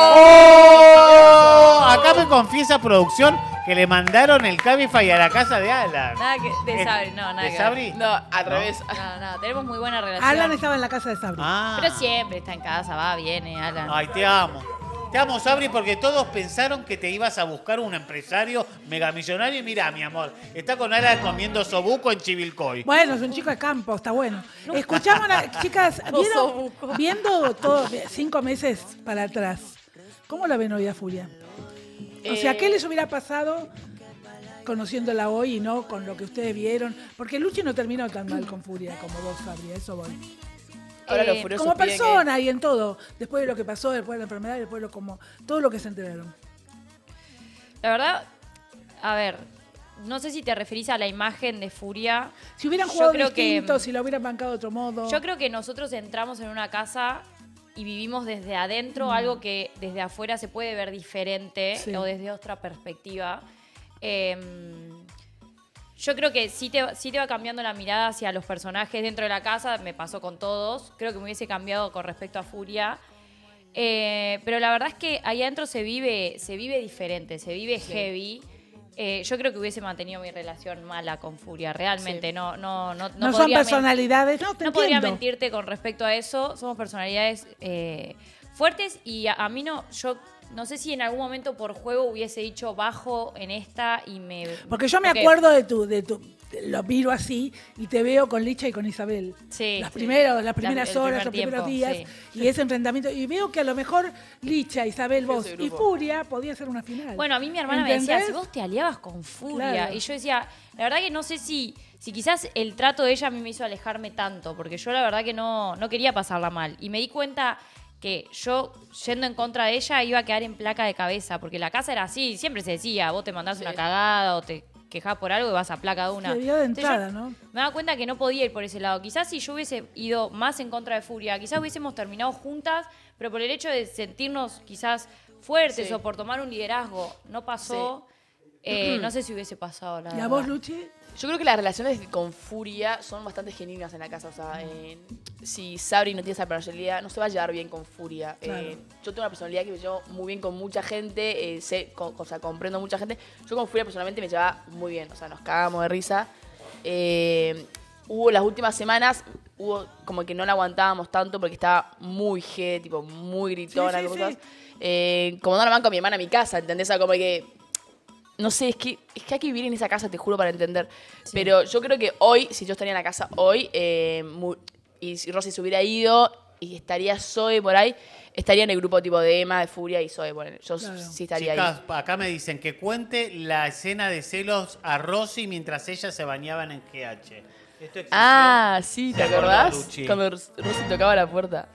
ustedes. Acá me confiesa producción que le mandaron el Cabify a la casa de Alan. Nada que. De Eh, Sabri, no, nada ¿De que Sabri? No, al No. revés. ver. No, no, tenemos muy buena relación. Alan estaba en la casa de Sabri. Ah. Pero siempre está en casa, va, viene, Alan. Ay, te amo. Te amo, Sabri, porque todos pensaron que te ibas a buscar un empresario megamillonario. Y mira, mi amor, está con Alan comiendo sobuco en Chivilcoy. Bueno, es un chico de campo, está bueno. Escuchamos, a- chicas, ¿vieron, Osobuco. viendo todo, cinco meses para atrás, ¿cómo la ven hoy a Furia? O sea, Eh, ¿qué les hubiera pasado conociéndola hoy y no con lo que ustedes vieron? Porque Luchi no terminó tan mal con Furia como vos, Sabri, a eso voy. Ahora los Eh, furiosos Como piden que- persona y en todo. Después de lo que pasó, después de la enfermedad, después de lo como todo lo que se enteraron. La verdad, a ver, no sé si te referís a la imagen de Furia. Si hubieran Yo jugado creo que- distinto, si la hubieran bancado de otro modo. Yo creo que nosotros entramos en una casa y vivimos desde adentro Mm. algo que desde afuera se puede ver diferente Sí. o desde otra perspectiva. Eh, yo creo que sí te, sí te va cambiando la mirada hacia los personajes dentro de la casa. Me pasó con todos. Creo que me hubiese cambiado con respecto a Furia. Eh, pero la verdad es que ahí adentro se vive, se vive diferente, se vive heavy. Eh, yo creo que hubiese mantenido mi relación mala con Furia, realmente. Sí. No, no, no, no son podría men- personalidades. No, te no podría entiendo. mentirte con respecto a eso. Somos personalidades eh, fuertes y a, a mí no, yo no sé si en algún momento por juego hubiese dicho bajo en esta y me... Porque yo me porque- acuerdo de tu, de tu, lo miro así y te veo con Licha y con Isabel. Sí, las sí. primeros, las primeras el horas, primer los primeros tiempo, días y ese enfrentamiento. Y veo que a lo mejor Licha, Isabel, vos Ese y grupo. Furia podía ser una final. Bueno, a mí mi hermana me decía, ¿Entendés? si vos te aliabas con Furia. Claro. Y yo decía, la verdad que no sé si, si quizás el trato de ella a mí me hizo alejarme tanto, porque yo la verdad que no, no quería pasarla mal. Y me di cuenta que yo, yendo en contra de ella, iba a quedar en placa de cabeza, porque la casa era así, siempre se decía, vos te mandás Sí. una cagada o te quejás por algo y vas a placa de una. Se vio de Entonces entrada, yo ¿no? Me daba cuenta que no podía ir por ese lado. Quizás si yo hubiese ido más en contra de Furia, quizás hubiésemos terminado juntas, pero por el hecho de sentirnos quizás fuertes Sí. o por tomar un liderazgo, no pasó. eh, no sé si hubiese pasado, la ¿Y a verdad. vos, Luchi? Yo creo que las relaciones con Furia son bastante genuinas en la casa. O sea, eh, si Sabri no tiene esa personalidad, no se va a llevar bien con Furia. Claro. Eh, yo tengo una personalidad que me llevo muy bien con mucha gente, eh, sé, con- o sea, comprendo mucha gente. Yo con Furia personalmente me llevaba muy bien, o sea, nos cagamos de risa. Eh, hubo las últimas semanas, hubo como que no la aguantábamos tanto porque estaba muy G, tipo, muy gritona, Sí, sí, cosas. sí. Eh, como no la van con mi hermana a mi casa, ¿entendés? O sea, como que no sé, es que, es que hay que vivir en esa casa, te juro, para entender. Pero yo creo que hoy, si yo estaría en la casa hoy, eh, mu- y si Rosy se hubiera ido y estaría Zoe por ahí, estaría en el grupo tipo de Emma, de Furia y Zoe. Bueno, yo Claro. sí estaría Chicas, ahí. acá me dicen que cuente la escena de celos a Rosy mientras ellas se bañaban en G H. ¿Esto existió? Ah, sí, ¿te Se acordó acordás? Luchi. Cuando Ros- Rosy tocaba la puerta.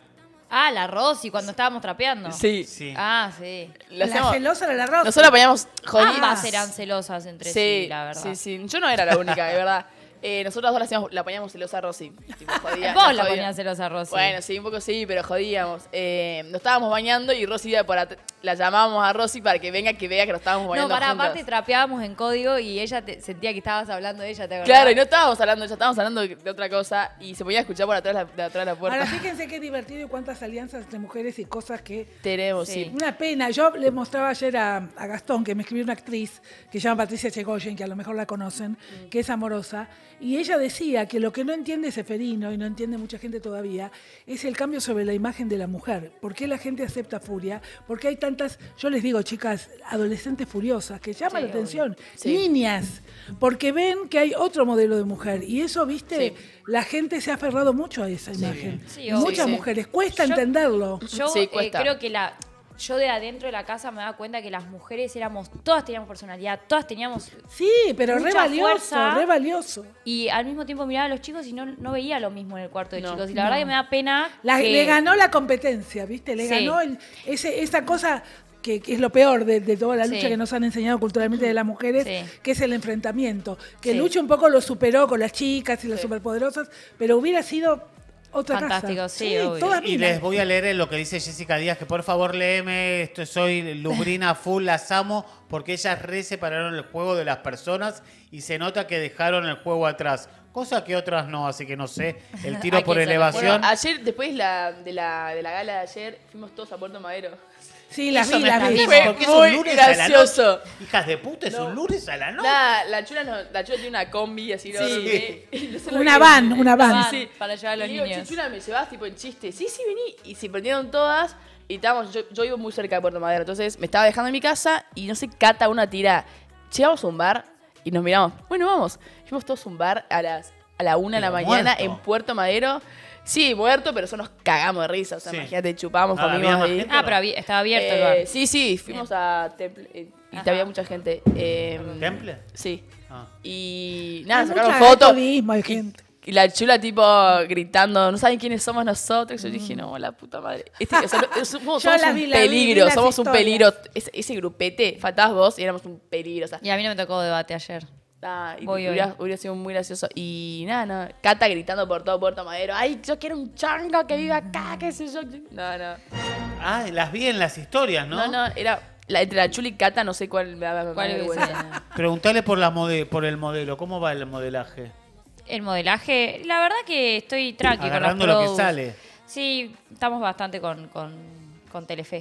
Ah, la Rosy, cuando estábamos trapeando. Sí. Sí. Ah, sí. La La hacemos- celosa era la Rosa. Nosotros la poníamos jodidas. Ambas eran celosas entre sí, la verdad. Sí, sí. Yo no era la única, de verdad. Eh, nosotros dos la, hacíamos- la poníamos celosa a Rosy. Tipo, jodía- Vos la jodía. ponías celosa a Rosy. Bueno, sí, un poco sí, pero jodíamos. Eh, nos estábamos bañando y Rosy iba por at- la llamábamos a Rosy para que venga, que vea que nos estábamos no, bañando para juntas. aparte trapeábamos en código y ella te- sentía que estabas hablando de ella, ¿te acordás? Claro, y no estábamos hablando de ella, estábamos hablando de, de otra cosa y se podía escuchar por atrás la- de atrás de la puerta. Ahora fíjense qué divertido y cuántas alianzas entre mujeres y cosas que... Tenemos, Sí. sí. Una pena. Yo le mostraba ayer a, a Gastón, que me escribió una actriz que se llama Patricia Chegoyen, que a lo mejor la conocen, que es amorosa, y ella decía que lo que no entiende Seferino, y no entiende mucha gente todavía, es el cambio sobre la imagen de la mujer. ¿Por qué la gente acepta Furia? Porque hay tantas, yo les digo, chicas, adolescentes furiosas, que llaman Sí, la atención, Sí. niñas, porque ven que hay otro modelo de mujer. Y eso, viste, Sí. la gente se ha aferrado mucho a esa imagen. Sí, Y obvio. muchas Sí, sí. mujeres, cuesta Yo- entenderlo. Yo Sí, eh, cuesta. creo que la yo de adentro de la casa me daba cuenta que las mujeres éramos, todas teníamos personalidad, todas teníamos... Sí, pero re Mucha valioso, fuerza. re valioso. Y al mismo tiempo miraba a los chicos y no, no veía lo mismo en el cuarto de No. chicos. Y la verdad que me da pena La- que... Le ganó la competencia, ¿viste? Le Sí. ganó el- ese, esa cosa que, que es lo peor de, de toda la lucha Sí. que nos han enseñado culturalmente de las mujeres, Sí. que es el enfrentamiento. Que Sí. Lucha un poco lo superó con las chicas y las Sí. superpoderosas, pero hubiera sido otra Fantástico, casa. sí, obvio. todas Y minas. les voy a leer lo que dice Jessica Díaz, que por favor léeme, esto soy Lubrina Full, las amo, porque ellas re separaron el juego de las personas y se nota que dejaron el juego atrás, cosa que otras no, así que no sé, el tiro ¿A por quién se le elevación. Bueno, ayer, después la- de, la, de la gala de ayer, fuimos todos a Puerto Madero. Sí, las Eso vi, me las vi. parece, Fue porque es un muy lunes a la gracioso. noche. Hijas de puta, es No. un lunes a la noche. Nada, la chula, no, la chula tiene una combi así, ¿no? Sí. No sé, y no sé lo Una que- van, una van. Van, para llevar a los Y digo, niños. "Che, chula, me llevas tipo en chiste. Sí, sí, vení. Y se prendieron todas. Y estábamos, yo, yo vivo muy cerca de Puerto Madero. Entonces me estaba dejando en mi casa y no sé, Cata una tira. Llegamos a un bar y nos miramos. Bueno, vamos. Fuimos todos a un bar a las a la una de la Pero mañana muerto. en Puerto Madero. Sí, muerto, pero eso nos cagamos de risa. O sea, Sí. imagínate, chupamos, Ah, comimos había más ahí. gente. Ah, pero había- estaba abierto el Eh, bar. Sí, sí, fuimos a Temple eh, y Ajá. había mucha gente. Eh, ¿Temple? Sí. Ah. Y nada, Hay sacaron mucha- fotos. hay turismo, hay y- gente. Y la chula, tipo, gritando, no saben quiénes somos nosotros. Yo dije, no, la puta madre. Este, o sea, lo- somos, Yo somos la un vi, la vi, vi peligro, las somos un historias. peligro. Ese, ese grupete, faltabas vos y éramos un peligro. O sea, Y a mí no me tocó debate ayer. ah, y Voy hubiera, hoy. hubiera sido muy gracioso. Y nada, no. Cata gritando por todo Puerto Madero. Ay, yo quiero un chango que viva acá, qué sé yo. No, no. Ah, las vi en las historias, ¿no? No, no, era la, entre la chula y Cata, no sé cuál me daba más ¿Cuál vergüenza. hubiese- Preguntale por, la mode- por el modelo, ¿cómo va el modelaje? El modelaje, la verdad que estoy tranqui con Agarrando los lo que produs. sale. Sí, estamos bastante con, con, con Telefe.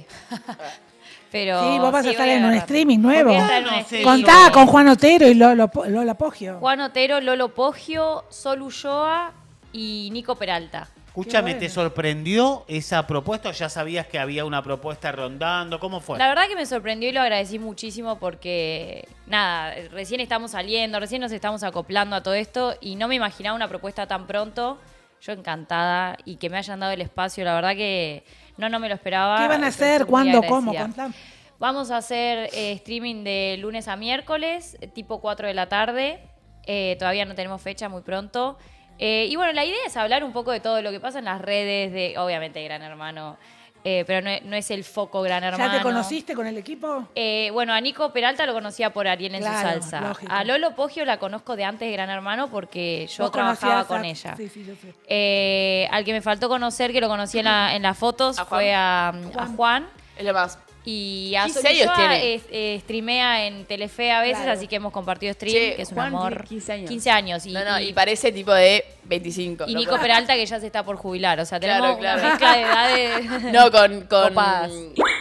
Pero Sí, vos vas a sí, estar voy en un agarrando. streaming nuevo. Voy a estar en Ah, un no sé, streaming. Contá con Juan Otero y Lolo, Lola Poggio. Juan Otero, Lolo Poggio, Sol Ulloa y Nico Peralta. Escúchame, Qué ¿te bueno. sorprendió esa propuesta o ya sabías que había una propuesta rondando? ¿Cómo fue? La verdad que me sorprendió y lo agradecí muchísimo porque, nada, recién estamos saliendo, recién nos estamos acoplando a todo esto y no me imaginaba una propuesta tan pronto. Yo encantada y que me hayan dado el espacio, la verdad que no, no me lo esperaba. ¿Qué van a Estoy hacer? muy ¿Cuándo? ¿Cómo? agradecida. Contá. Vamos a hacer eh, streaming de lunes a miércoles, eh, tipo cuatro de la tarde. Eh, todavía no tenemos fecha, muy pronto. Eh, y bueno, la idea es hablar un poco de todo lo que pasa en las redes, de obviamente Gran Hermano, eh, pero no, es- no es el foco Gran Hermano. ¿Ya te conociste con el equipo? Eh, bueno, a Nico Peralta lo conocía por Ariel en Claro, su salsa. lógico. A Lolo Poggio la conozco de antes de Gran Hermano porque yo Vos trabajaba conocías con a- ella. Sí, sí, yo sé. Eh, al que me faltó conocer, que lo conocí en, la- en las fotos, ¿A Juan? fue a, a Juan. Es lo más. Y quince años Azul tiene. es, eh, streamea en Telefe a veces, Claro. así que hemos compartido stream, Che, que es un Juan amor. tiene quince años. quince años. Y, no, no, y, y- parece tipo de veinticinco. y ¿no? Nico Peralta, que ya se está por jubilar. O sea, Claro, tenemos claro. una mezcla de edades. No, con. con Copadas.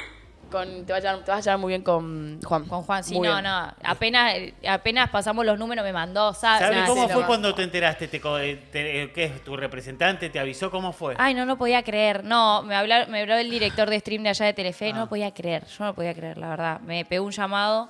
con te, vas a llevar, te vas a llevar muy bien con Juan. Con Juan, sí, Muy no, bien. no. Apenas, apenas pasamos los números, me mandó. sa- ¿Sabes nada, cómo sí, fue no. cuando te enteraste? Te, co- eh, te- eh, ¿Qué es? ¿Tu representante te avisó? ¿Cómo fue? Ay, no lo podía creer. No, me habló, me habló el director de stream de allá de Telefe. Ah. No lo podía creer. Yo no lo podía creer, la verdad. Me pegó un llamado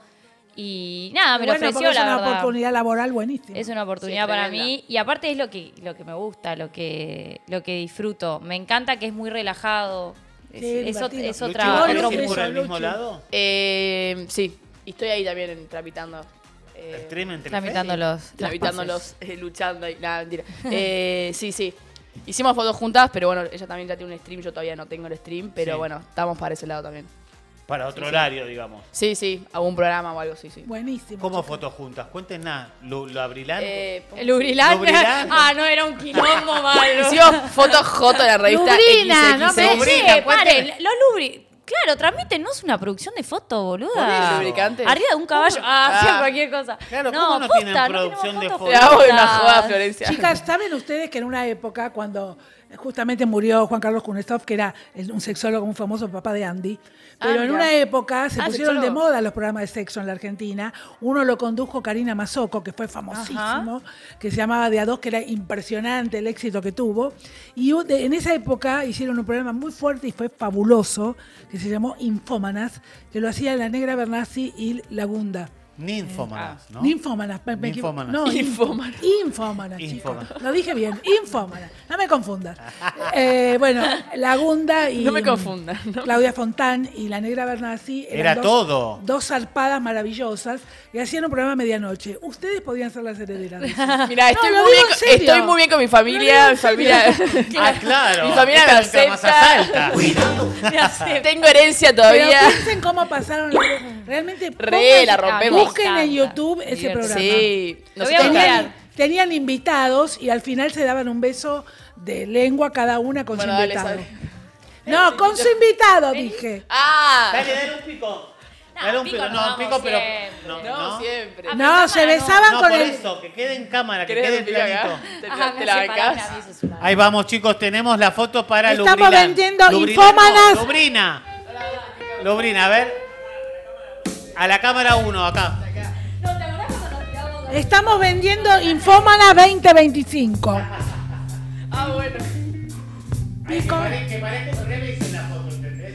y nada, me lo Bueno, ofreció, porque es la una verdad. oportunidad laboral buenísima. Es una oportunidad Sí, para tremenda. mí y aparte es lo que, lo que me gusta, lo que, lo que disfruto. Me encanta que es muy relajado. Es, Sí, es ot- divertido. es ¿Luchi, otra, vos otro querés otro ir mundo. por el mismo Luchi. lado? Eh, sí, y estoy ahí también en- tramitando. eh, ¿Stream en Telefe? tramitando los, los tramitándolos, eh, luchando y nada, mentira. Eh, sí, sí. Hicimos fotos juntas, pero bueno, ella también ya tiene un stream, yo todavía no tengo el stream, pero Sí. bueno, estamos para ese lado también. Para otro Sí, sí. horario, digamos. Sí, sí, algún programa o algo, sí, sí. Buenísimo. ¿Cómo fotos juntas? Cuenten nada. ¿Lo, lo abrilán? Eh, El Ubrilán. Ubrilán. Ah, no, era un quilombo malo. hicimos fotos Joto de la revista Lubrina, no me X X X. Lubrina, che, cuente. paren, los lubri... Claro, transmiten, no es una producción de foto, boluda. Ponele lubricante. Arriba de un caballo. Ah, Ah. hacían cualquier cosa. Claro, no, ¿cómo no posta, tienen no producción tenemos de fotos foto? Le hago una juntas. joda a Florencia. Chicas, ¿saben ustedes que en una época, cuando justamente murió Juan Carlos Kuznetsov, que era el- un sexólogo muy famoso, papá de Andy, pero Ah, en mira. una época se Ah, pusieron de sexólogo. moda los programas de sexo en la Argentina. Uno lo condujo Karina Mazzocco, que fue famosísimo, que se llamaba De a dos, que era impresionante el éxito que tuvo. Y u- de- en esa época hicieron un programa muy fuerte y fue fabuloso, que se llamó Infómanas, que lo hacía la Negra Bernasi y Lagunda. Ninfómanas, ¿no? Ninfómanas. me- me equivo- Ninfómanas. No, Infómanas. Infómanas, chicos. Infómanas. Lo dije bien, infómanas. No me confundas. Eh, bueno, Lagunda y No me confundan, ¿no? Claudia Fontán y la Negra Bernasi eran Era dos, todo. dos zarpadas maravillosas y hacían un programa a medianoche. Ustedes podían ser las herederas de eso. Mira, estoy, lo muy digo bien, en serio. estoy muy bien con mi familia. Lo Mi digo en familia, Ah, claro. mi familia me Esta es nuestra acepta. más alta. Tengo herencia Pero todavía. piensen cómo pasaron. Realmente Re, la pongan- rompemos. busquen Me en encanta. YouTube ese Divertido. programa. Sí. Lo voy a Nosotros- buscar. Tenían, tenían invitados y al final se daban un beso de lengua cada una con Bueno, su dale, invitado. sabe. No, con su invitado, dije. Ah. Dale, dale un pico. No, Dale un pico pico. nos No, damos pico, pero. siempre. No, No, no. siempre. Ah, No, se besaban No, con por el. eso, que quede en cámara, que ¿Querés quede el pico acá? clarito. ¿Te, Ah, te me la separaron bancás? a mí, eso es una- Ahí vamos, chicos, tenemos la foto para Estamos Lubrilán. vendiendo Lubrilán, infómanas. no, Lubrina. Lubrina, a ver. A la cámara uno, acá. Estamos vendiendo Infómana veinte veinticinco. Ah, bueno. Pico. Que parezca que revisen la foto, ¿entendés?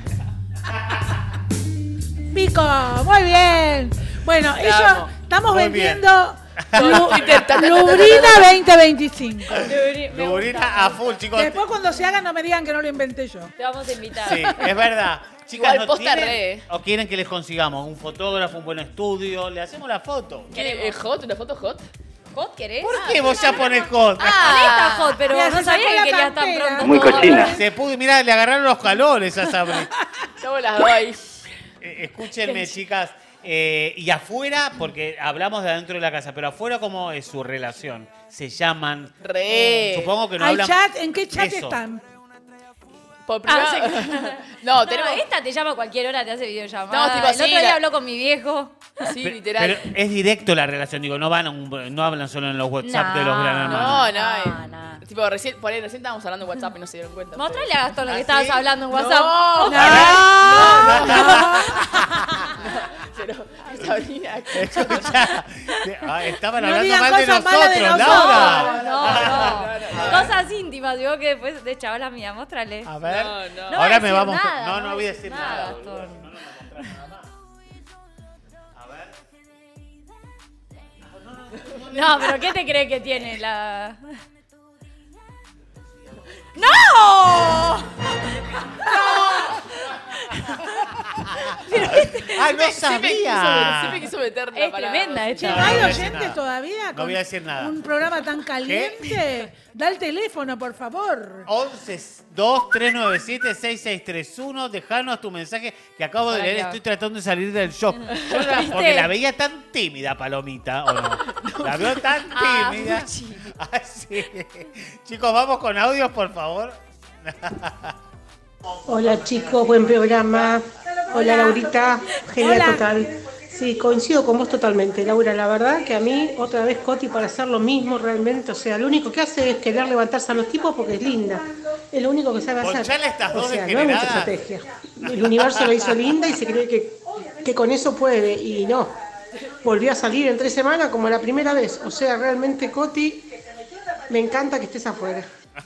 Pico, muy bien. Bueno, Te ellos amo. estamos Muy vendiendo Bien. Lu- Lubrina veinte veinticinco. Me Lubrina gusta. a full, chicos. Después cuando se hagan no me digan que no lo inventé yo. Te vamos a invitar. Sí, es verdad. Chicas, Igual ¿no posta tienen- re, eh. ¿O quieren que les consigamos un fotógrafo, un buen estudio? Le hacemos la foto. ¿Qué? ¿Es hot? ¿Una foto hot? ¿Hot querés? ¿Por qué vos ya pones hot? Ah, está hot, pero Mira, no se sabía sacó que la querías tan campera. pronto. Muy todo. cochina. Se pudo, mirá, le agarraron los calores a Sabri. Estamos las dos ahí. Eh, Escúchenme, chicas. eh, y afuera, porque hablamos de adentro de la casa, pero afuera, ¿cómo es su relación? ¿Se llaman? Re. Supongo que no ¿Hay hablan. chat? ¿En qué chat Eso. están? Por Ah, primera- sí. No, No, tenemos. esta te llama a cualquier hora, te hace videollamada. No, tipo El así, otro día la- habló con mi viejo. Sí, Pero, literal. pero es directo la relación, digo, no van a un- no hablan solo en los WhatsApp de los No, gran hermanos. No, no. No, eh. no. Tipo, recién, por ahí, recién estábamos hablando en WhatsApp y no se dieron cuenta. Mostrale a Gastón lo ¿Ah, que estabas sí? hablando en No, WhatsApp. no, No, no. Pero, Sabrina, Escuchá, ah, estaban No hablando digan mal de cosas nosotros, malas de Laura. nosotros. No, no, no. Cosas íntimas, digo que después de chavala mía, mostrale. A ver, No, no. No va a ahora me decir vamos. nada, no, no no va voy a a decir decir nada. nada, boludo. Gastón. No nos mostrás nada más. A ver. No, pero ¿qué te crees que tiene la...? ¡No! Ah, no Siempre quiso, sabía. siempre quiso meter la Es palabra. tremenda, es Che, No, ¿no no hay voy a decir oyentes nada. todavía? No con voy a decir nada. Un programa tan caliente. Da el teléfono, por favor. once dos tres nueve siete seis seis tres uno, dejanos tu mensaje que acabo de Para leer, que- estoy tratando de salir del shock. Yo la- ¿Viste? porque la veía tan tímida, Palomita, ¿o no? La veo tan Ah, tímida. Fuchi. Ah, sí. Chicos, vamos con audios, por favor. Hola chicos, buen programa. Hola, Laurita, genial Hola. total. Sí, coincido con vos totalmente, Laura. La verdad que a mí, otra vez Coti para hacer lo mismo realmente. O sea, lo único que hace es querer levantarse a los tipos porque es linda. Es lo único que sabe hacer. Poncharle estas O dos sea, no hay mucha degeneradas. estrategia. El universo la hizo linda y se cree que, que con eso puede. Y no. Volvió a salir en tres semanas como la primera vez. O sea, realmente, Coti, me encanta que estés afuera.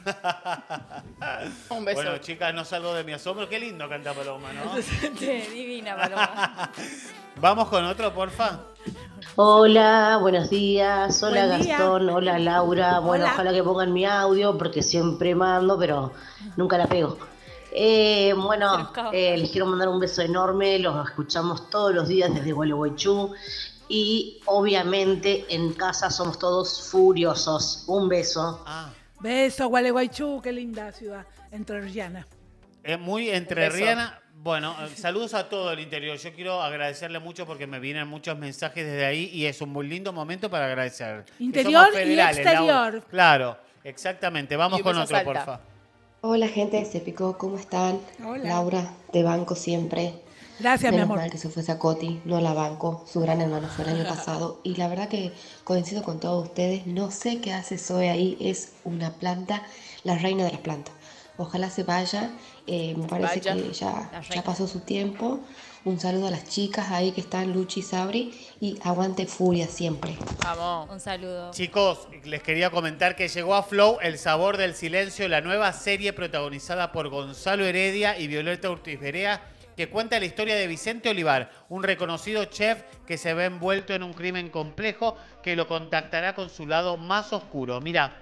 Un beso. Bueno, chicas, no salgo de mi asombro. Qué lindo canta Paloma, ¿no? Divina, Paloma. Vamos con otro, porfa. Hola, buenos días. Hola Buen día. Gastón, hola Laura. Bueno, Hola. ojalá que pongan mi audio porque siempre mando, pero nunca la pego. Eh, Se bueno, buscaba. eh, les quiero mandar un beso enorme. Los escuchamos todos los días desde Gualeguaychú. Y obviamente en casa somos todos furiosos. Un beso. Ah, Beso, Gualeguaychú, qué linda ciudad, entrerriana. es muy entrerriana. Bueno, eh, saludos a todo el interior. Yo quiero agradecerle mucho porque me vienen muchos mensajes desde ahí y es un muy lindo momento para agradecer. Que Interior somos y federales, exterior. Laura. Claro, exactamente. Vamos Y un con beso otro, a Salta. porfa. Hola gente, se picó, ¿cómo están? Hola. Laura, te banco siempre. Gracias, mi Menos amor. mal que se fue a Coti, no la banco. Su gran hermano fue el año pasado. Y la verdad que coincido con todos ustedes. No sé qué hace Zoe ahí. Es una planta, la reina de las plantas. Ojalá se vaya. eh, me parece Vaya. que ya, La ya reina. pasó su tiempo. Un saludo a las chicas ahí que están, Luchi y Sabri. Y aguante Furia siempre. Vamos. Un saludo. Chicos, les quería comentar que llegó a Flow El Sabor del Silencio, la nueva serie protagonizada por Gonzalo Heredia y Violeta Ortiz Berea, que cuenta la historia de Vicente Olivar, un reconocido chef que se ve envuelto en un crimen complejo que lo contactará con su lado más oscuro. Mira.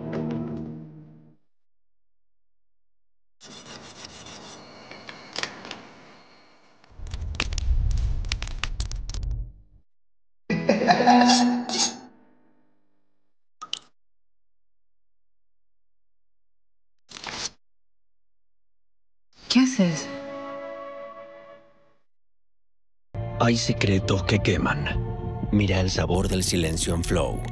¿Qué haces? Hay secretos que queman. Mira El Sabor del Silencio en Flow.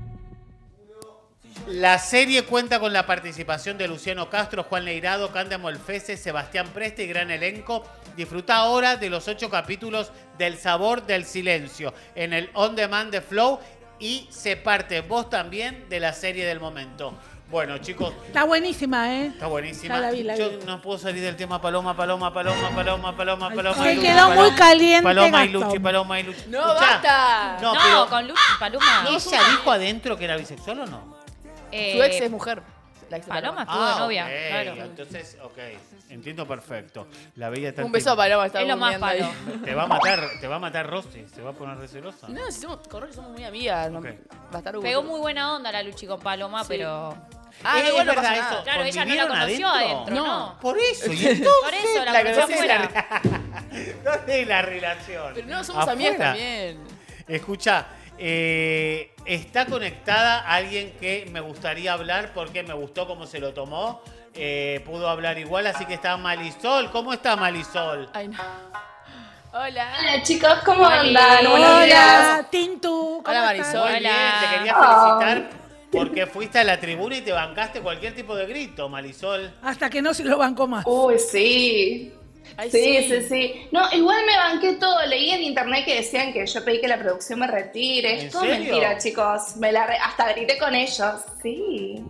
La serie cuenta con la participación de Luciano Castro, Juan Leirado, Cande Molfese, Sebastián Preste y gran elenco. Disfruta ahora de los ocho capítulos del Sabor del Silencio en el On Demand de Flow y se parte vos también de la serie del momento. Bueno, chicos, Está buenísima, ¿eh? está buenísima. Ya la vi, la Yo vi. no puedo salir del tema Paloma, Paloma, Paloma, Paloma, Paloma, Ay, Paloma. se y Luchi, quedó muy Paloma, caliente, Paloma y Gastón. Luchi, Paloma y Luchi. ¡No, Escuchá. basta! No, No, pero con Luchi Paloma. ¿ella dijo adentro que era bisexual o no? Eh, Su ex es mujer. La ex de Paloma. Paloma. Estuvo de novia, ok. claro. Entonces, ok, entiendo perfecto. La veía tan Un beso a Paloma. Está Es lo más durmiendo palo. ahí. Te va a matar, te va a matar Rosy, se va a poner recelosa. No, si somos, con Rory somos muy amigas. no- Ok. Va a estar Pegó orgullosa. muy buena onda la Luchi con Paloma, Sí. pero. Ah, Eh, no, igual no es pasa verdad nada. eso. Claro, ella no la ¿Convivieron conoció adentro, no. Por eso, y entonces. Por eso la, La conoció conocí afuera. ¿Dónde es la relación? Pero no, somos Afuera. amigas también. Escucha, eh, está conectada alguien que me gustaría hablar porque me gustó cómo se lo tomó. Eh, pudo hablar igual, así que está Marisol. ¿Cómo está Marisol? Ay, no. Hola. Hola chicos, ¿cómo Hola. andan? Buenos días. Hola, Tintu. ¿cómo Hola, estás? Marisol. Muy bien, Hola. te quería felicitar porque fuiste a la tribuna y te bancaste cualquier tipo de grito, Marisol. Hasta que no se lo banco más. Uy, sí. Ay, Sí, sí, sí. No, igual me banqué todo. Leí en internet que decían que yo pedí que la producción me retire. ¿En Es todo serio? mentira, chicos. Me la re- Hasta grité con ellos. Sí.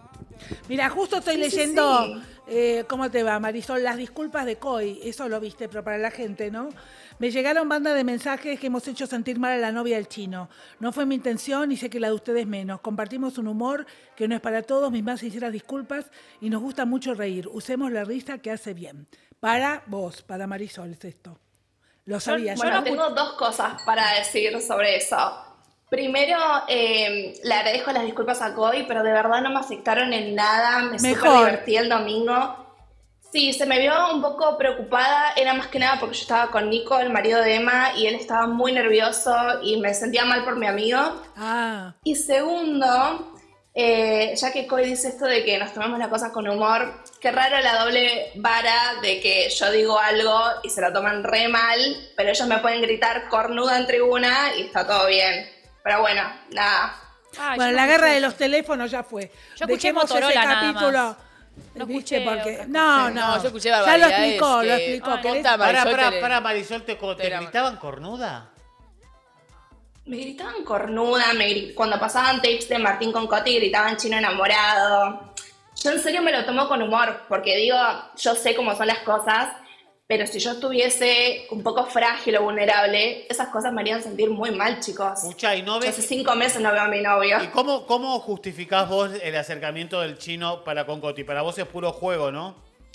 Mira, justo estoy Sí, sí, leyendo, sí. eh, ¿cómo te va, Marisol? Las disculpas de Coy, eso lo viste, pero para la gente, ¿no? Me llegaron banda de mensajes que hemos hecho sentir mal a la novia del chino. No fue mi intención y sé que la de ustedes menos. Compartimos un humor que no es para todos, mis más sinceras disculpas y nos gusta mucho reír. Usemos la risa que hace bien. Para vos, para Marisol es esto. Lo sabía. yo Bueno, no tengo dos cosas para decir sobre eso. Primero, eh, le agradezco las disculpas a Coy, pero de verdad no me afectaron en nada. Me súper Mejor. divertí el domingo. Sí, se me vio un poco preocupada, era más que nada porque yo estaba con Nico, el marido de Emma, y él estaba muy nervioso y me sentía mal por mi amigo. Ah, Y segundo, eh, ya que Coy dice esto de que nos tomemos las cosas con humor, qué raro la doble vara de que yo digo algo y se lo toman re mal, pero ellos me pueden gritar cornuda en tribuna y está todo bien. Pero bueno, nada. Ay, bueno, yo la no guerra escuché de eso. los teléfonos ya fue. Yo escuché Dejemos ese Motorola nada capítulo. más. No ¿Viste? escuché Porque, otra no, cosa. no, No, yo escuché ya lo barbaridades explicó, que- lo explicó. Ay, ¿Querés- conta, Para, Marisol, para, te- para, Marisol, te, co- ¿te Era- gritaban cornuda? Me gritaban cornuda, me gri- cuando pasaban tapes de Martín con Coti gritaban chino enamorado. Yo en serio me lo tomo con humor, porque digo, yo sé cómo son las cosas, pero si yo estuviese un poco frágil o vulnerable, esas cosas me harían sentir muy mal, chicos. Escucha, y no Yo ves... hace cinco meses no veo a mi novio. ¿Y cómo, cómo justificás vos el acercamiento del chino para con Coti? Para vos es puro juego, ¿no?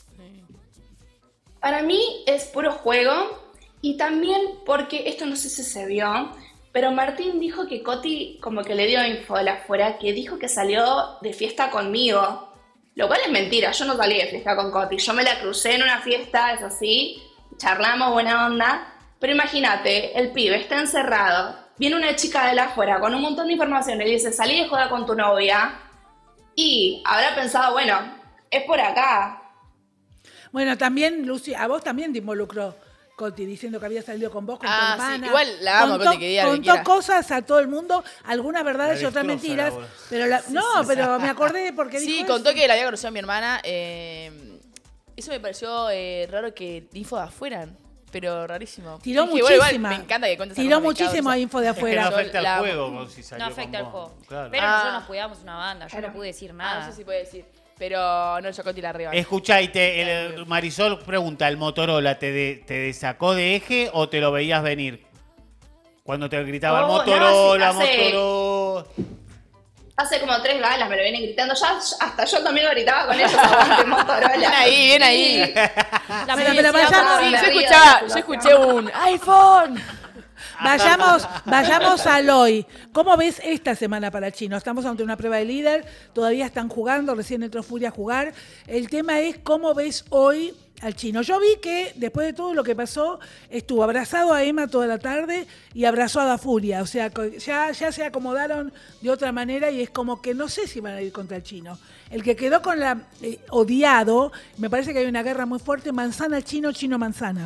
Para mí es puro juego y también porque, esto no sé si se vio, pero Martín dijo que Coti como que le dio info de la afuera, que dijo que salió de fiesta conmigo. Lo cual es mentira, yo no salí de fiesta con Coti, yo me la crucé en una fiesta, es así, charlamos, buena onda, pero imagínate, el pibe está encerrado, viene una chica de la afuera con un montón de información y le dice, salí de joda con tu novia, y habrá pensado, bueno, es por acá. Bueno, también, Lucy, a vos también te involucró Coti, diciendo que había salido con vos, con Ah, tu sí, hermana. igual la amo, Contó- Coti, que diga lo que Contó quiera. cosas a todo el mundo, algunas verdades La y otras destroza mentiras. ahora. Pero la- no, pero me acordé porque Sí, dijo contó eso. que la había conocido a mi hermana. eh, eso me pareció eh, raro que info de afuera, pero rarísimo. Tiró Dije, bueno, igual muchísima. me encanta que cuentes esa Tiró cosa, me cago en muchísimo risa. info de Es que no afuera. afecta La- al juego como si salió No afecta con al vos. juego. Claro. Pero Ah. nosotros nos cuidamos una banda, yo Claro. no pude decir Ah, nada. no sé si puede decir. Pero no, yo Coti la arriba. Escuchá, y te, el- Marisol pregunta, ¿el Motorola te, de- te sacó de eje o te lo veías venir? Cuando te gritaban Oh, no, Motorola, sí, hace- Motorola... Hace como tres galas me lo vienen gritando, ya hasta yo también lo gritaba con ellos, aguante Motorola. Bien ahí, bien ahí. Sí. La Bueno, publicidad pero vayamos- por- Sí, me yo río de escuchaba, la yo situación. escuché un iPhone. Vayamos, vayamos al hoy. ¿Cómo ves esta semana para el chino? Estamos ante una prueba de líder, todavía están jugando, recién entró Furia a jugar. El tema es cómo ves hoy al chino. Yo vi que después de todo lo que pasó, estuvo abrazado a Emma toda la tarde y abrazó a Da Furia. O sea, co- ya, ya se acomodaron de otra manera y es como que no sé si van a ir contra el chino. El que quedó con la eh, odiado, me parece que hay una guerra muy fuerte, manzana chino, chino manzana.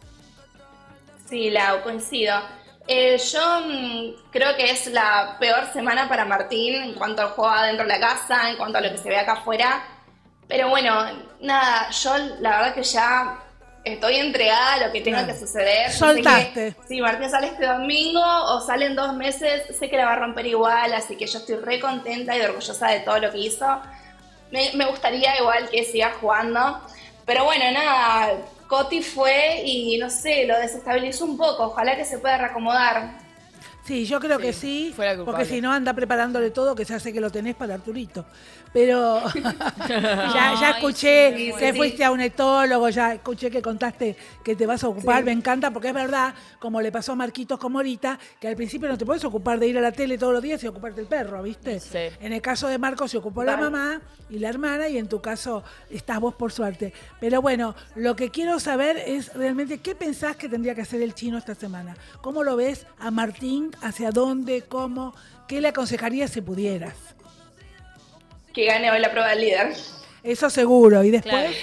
Sí, Lau, coincido. Eh, yo mm, creo que es la peor semana para Martín en cuanto al juego adentro de la casa, en cuanto a lo que se ve acá afuera. Pero bueno, nada, yo la verdad que ya estoy entregada a lo que tenga Claro. que suceder. Sé Soltaste. que si Martín sale este domingo o sale en dos meses, sé que la va a romper igual, así que yo estoy re contenta y orgullosa de todo lo que hizo. Me, me gustaría igual que siga jugando. Pero bueno, nada, Coti fue y no sé, lo desestabilizó un poco. Ojalá que se pueda reacomodar. Sí, yo creo Sí, que sí, fue la culpable. porque si no anda preparándole todo, que ya sé que lo tenés para Arturito. Pero ya, ya Ay, escuché sí, que sí. fuiste a un etólogo, ya escuché que contaste que te vas a ocupar, Sí. me encanta, porque es verdad, como le pasó a Marquitos con Morita, que al principio no te puedes ocupar de ir a la tele todos los días y ocuparte el perro, ¿viste? Sí. En el caso de Marcos se ocupó la Vale. mamá y la hermana, y en tu caso estás vos por suerte. Pero bueno, lo que quiero saber es realmente qué pensás que tendría que hacer el chino esta semana. ¿Cómo lo ves a Martín? ¿Hacia dónde? ¿Cómo? ¿Qué le aconsejarías si pudieras? Que gane hoy la prueba del líder. Eso seguro. ¿Y después? Claro.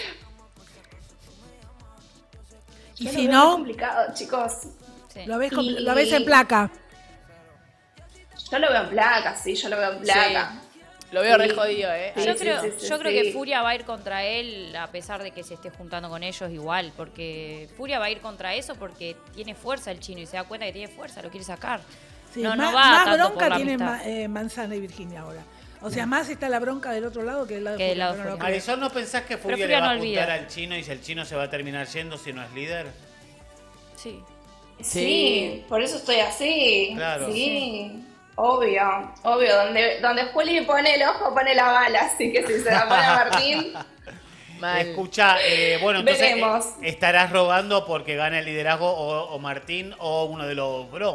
Y Yo si lo veo muy no, complicado, chicos. Sí. lo ves, compl- Y- lo ves en placa. Yo lo veo en placa, sí, yo lo veo en placa. Lo veo re Sí. jodido, ¿eh? Sí, Yo sí, creo, sí, sí, yo creo sí. que Furia va a ir contra él a pesar de que se esté juntando con ellos igual, porque Furia va a ir contra eso porque tiene fuerza el chino y se da cuenta que tiene fuerza, lo quiere sacar. Sí, no, más, no va más tanto por bronca la tiene amistad. Ma- eh, Manzana y Virginia ahora. O sea, más está la bronca del otro lado que del lado Que de del Furia, lado pero de no lo Furia. creo. Marisol, ¿no pensás que Furia, Furia le va a no apuntar olvida. al chino y si el chino se va a terminar yendo si no es líder? Sí. Sí, Sí. por eso estoy así. Claro. Sí, obvio, obvio. Donde, donde Juli pone el ojo, pone la bala. Así que si se la pone a Martín, Mal. Escucha, eh, bueno, entonces Veremos. eh, estarás rogando porque gane el liderazgo o, o Martín o uno de los bro.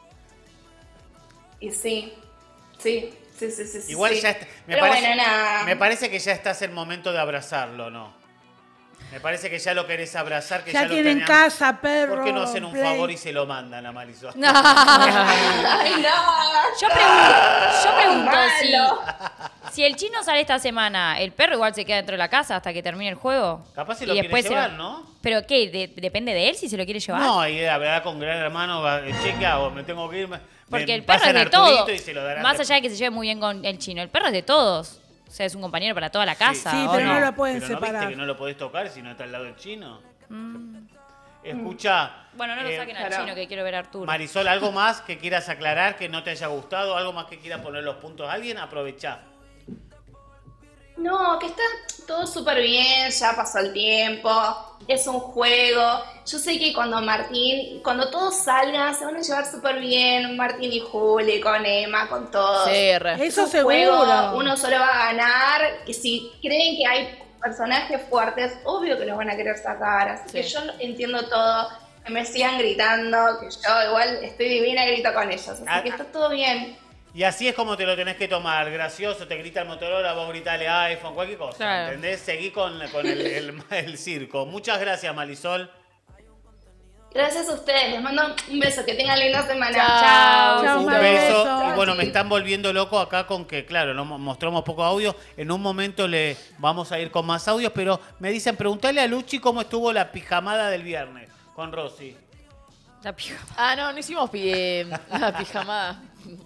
y sí, sí, sí, sí, sí. sí, Igual sí. ya está- me Pero parece, bueno, nada. me parece que ya estás en momento de abrazarlo, ¿no? Me parece que ya lo querés abrazar, que ya, Ya lo tienen tenían- casa, perro. ¿Por qué no hacen un play? favor y se lo mandan a Marisol? Ay, no. Yo pregunto, yo pregunto Malo. si, si el chino sale esta semana, el perro igual se queda dentro de la casa hasta que termine el juego. Capaz se lo Y quiere después se llevar, lo- ¿no? ¿Pero qué? De- ¿Depende de él si se lo quiere llevar? No, y hablará con Gran Hermano, va, che, ¿qué hago? Me tengo que ir. me- Porque me el perro es pasan de Arturito todos. y se lo darán Más de- allá de que se lleve muy bien con el chino, el perro es de todos. O sea, es un compañero para toda la casa. Sí, ¿o pero no? no lo pueden Pero no separar. viste que no lo podés tocar si no está al lado del chino. Mm. Escucha. Bueno, no lo eh, saquen al claro. chino, que quiero ver a Arturo. Marisol, ¿algo más que quieras aclarar que no te haya gustado? ¿Algo más que quieras poner los puntos a alguien? Aprovechá. No, que está todo súper bien, ya pasó el tiempo, es un juego. Yo sé que cuando Martín, cuando todos salgan, se van a llevar súper bien, Martín y Juli, con Emma, con todos. Sí, re. Es Eso un seguro. juego, uno solo va a ganar, y si creen que hay personajes fuertes, obvio que los van a querer sacar, así Sí. que yo entiendo todo, que me sigan gritando, que yo igual estoy divina y grito con ellos, así Ah, que está todo bien. Y así es como te lo tenés que tomar. Gracioso, te grita el Motorola, vos gritale iPhone, cualquier cosa. Claro. ¿Entendés? Seguí con, con el, el- el circo. Muchas gracias, Marisol. Gracias a ustedes, les mando un beso, que tengan linda semana. Chao. Chao, Un Mar, beso. beso. Y bueno, me están volviendo loco acá con que, claro, no mo- mostramos poco audio. En un momento le vamos a ir con más audios, pero me dicen, preguntale a Luchi cómo estuvo la pijamada del viernes con Rosy. La pija. Ah, no, no hicimos pi eh, la pijamada.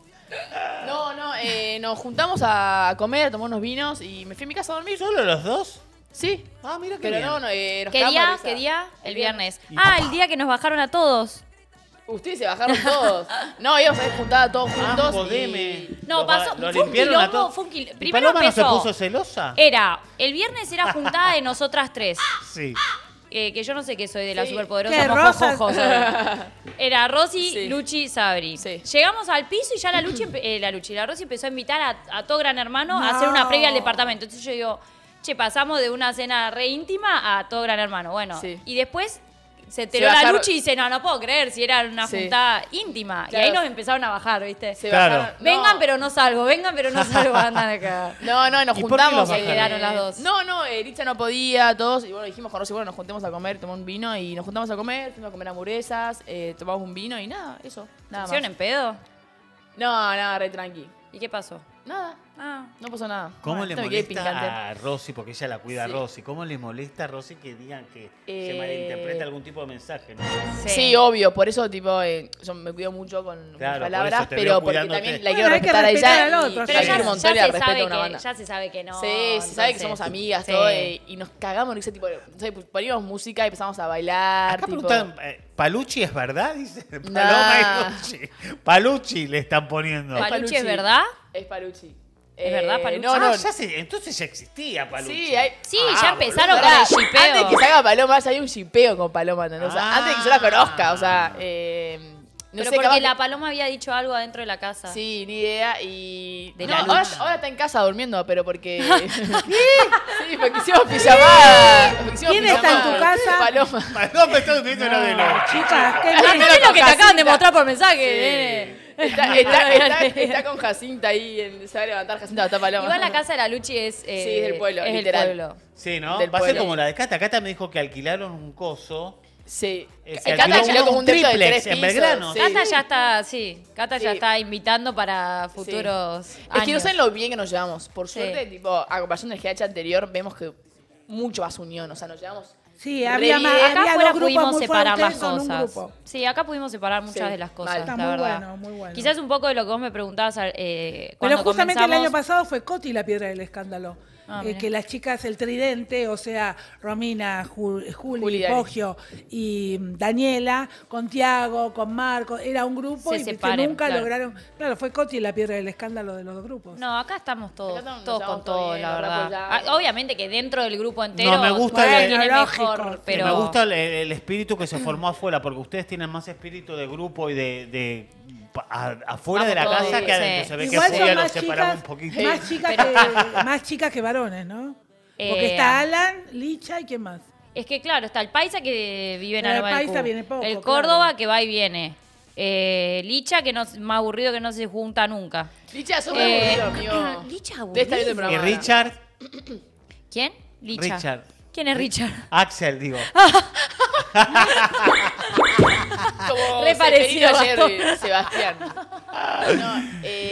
No, no, eh, nos juntamos a comer, a tomar unos vinos y me fui a mi casa a dormir. ¿Solo los dos? Sí. Ah, mira qué Pero bien. no, no, eh, nos ¿Qué cagamos de día? risa. ¿Qué día? El viernes. Y Ah, papá. el día que nos bajaron a todos. Ustedes se bajaron todos. No, íbamos a ir juntada todos Ah, juntos. jodeme. y- No, Los pasó. va- los Fue un limpiaron a quilombo. todos. Fue un quil- ¿Y Primero Paloma no se empezó. puso celosa? Era, el viernes era juntada de nosotras tres. Sí. Eh, que yo no sé qué soy de la Sí. superpoderosa ¿Qué, mojojojo, Rosa? soy. Era Rosy, Sí. Luchi, Sabri. Sí. Llegamos al piso y ya la Luchi, empe- eh, la Luchi, la Rosy empezó a invitar a, a todo Gran Hermano a hacer una No. previa al departamento. Entonces yo digo, che, pasamos de una cena re íntima a todo Gran Hermano. Bueno, Sí. y después se enteró Se la bajaron- Luchi y dice, no, no puedo creer si era una Sí. juntada íntima. Claro. Y ahí nos empezaron a bajar, ¿viste? Se Claro. bajaron. No. Vengan, pero no salgo, vengan, pero no salgo, andan acá. No, no, nos ¿Y por qué juntamos. los Se bajaron? quedaron las dos. No, no, eh, Licha no podía, todos. Y bueno, dijimos con Rosy, bueno, nos juntemos a comer, tomamos un vino y nos juntamos a comer, fuimos a comer hamburguesas, eh, tomamos un vino y nada, eso. Nada ¿Hicieron más. en pedo? No, nada, re tranqui. ¿Y qué pasó? Nada, Ah. no pasó nada. ¿Cómo Bueno, le esto me quedé molesta picante. a Rosy? Porque ella la cuida Sí. a Rosy. ¿Cómo le molesta a Rosy que digan que se Eh, malinterpreta algún tipo de mensaje? ¿no? Sí. obvio, por eso tipo eh, yo me cuido mucho con mis Claro, por palabras, eso te veo pero porque cuidándote. también la Bueno, quiero hay que respetar a respetar ella. al y otro, la ya quiero se- un ya, montón y se la respeto sabe a una que, banda. ya se sabe que no. Sí, se sabe que entonces- somos amigas, Sí. todo, eh, y nos cagamos, ese tipo de, no sé, poníamos música y empezamos a bailar. Acá tipo, preguntan, eh, ¿Paluchi es verdad? Dice Paloma Nah. y Luchi. Paluchi le están poniendo. Es ¿Paluchi es verdad? Es Paluchi. ¿Es verdad, Paluchi? No, Ah, no. ya se- entonces ya existía Paluchi. Sí, hay- Sí, Ah, ya empezaron boludo. con el Pará, shipeo. antes que salga Paloma, ya hay un shipeo con Paloma, ¿entendés? O sea, Ah. antes de que yo la conozca, o sea, eh, no Pero sé, porque capaz la que- Paloma había dicho algo adentro de la casa. Sí, ni idea. Y. De No, la ahora, luz. ahora está en casa durmiendo, pero porque. Sí, porque hicimos pijamada. porque hicimos ¿Quién está en tu pijamada. casa? Paloma. Paloma está durmiendo lo de los Chicas, qué Ah, bien. mirá lo que te acaban de Jacinta. mostrar por mensaje. Sí. nene. Está, está, está, está con Jacinta ahí. En- se va a levantar Jacinta, está Paloma. Igual la casa de la Luchi es. eh, Sí, es del pueblo, es literal. del pueblo. Sí, ¿no? Del Va a ser pueblo. como la de Cata. Cata me dijo que alquilaron un coso. Sí. Eh, Eh, se Cata alquiló alquiló un- como un un depto de triplex tres en pisos. Belgrano. Sí. Cata ya está, sí. Cata ya Sí. está invitando para futuros Es años. que no saben lo bien que nos llevamos. Por Sí. suerte, tipo, a comparación del G H anterior, vemos que mucho más unión. O sea, nos llevamos. Sí, Re había, bien. más, Acá Acá había afuera dos grupos pudimos muy separar las fuertes con un cosas. grupo. Sí, acá pudimos separar muchas Sí, de las cosas, mal. Está la muy verdad. bueno, muy bueno. Quizás un poco de lo que vos me preguntabas eh, Pero cuando justamente el comenzamos. año pasado fue Coti la piedra del escándalo. Ah, Eh, mirá. que las chicas, el tridente, o sea, Romina, Ju- Juli, Juli y Dani. Poggio y mm, Daniela, con Tiago, con Marco, era un grupo Se y que separen, nunca claro. lograron. Claro, fue Coti la piedra del escándalo de los dos grupos. No, acá estamos todos, Acá estamos- todos nos con llevamos todo todo, bien, la nos verdad. apoyamos. Ah, obviamente que dentro del grupo entero No, me gusta cada el- quien es lógico, mejor, sí. pero Me gusta el, el espíritu que se formó afuera, porque ustedes tienen más espíritu de grupo y de, de pa- a- afuera de la Vamos casa todos, que adentro. sí. Se ve Igual que son Furia los más separamos un chicas, poquito. más, chicas Pero- que, más chicas que varones, ¿no? Porque Eh, está Alan, Licha y quién más. es que claro, está el Paisa que vive en Pero el Anual Paisa Q, viene poco, el claro. Córdoba que va y viene, eh, Licha que no es más aburrido que no se junta nunca. Licha, sos Eh, aburrido, amigo. Licha Debe estar viendo el aburrido. Y programa. Richard, ¿Quién? Licha. Richard. ¿Quién es Richard? Axel, digo. Como Re parecido Seferino a ayer, Sebastián. No, eh,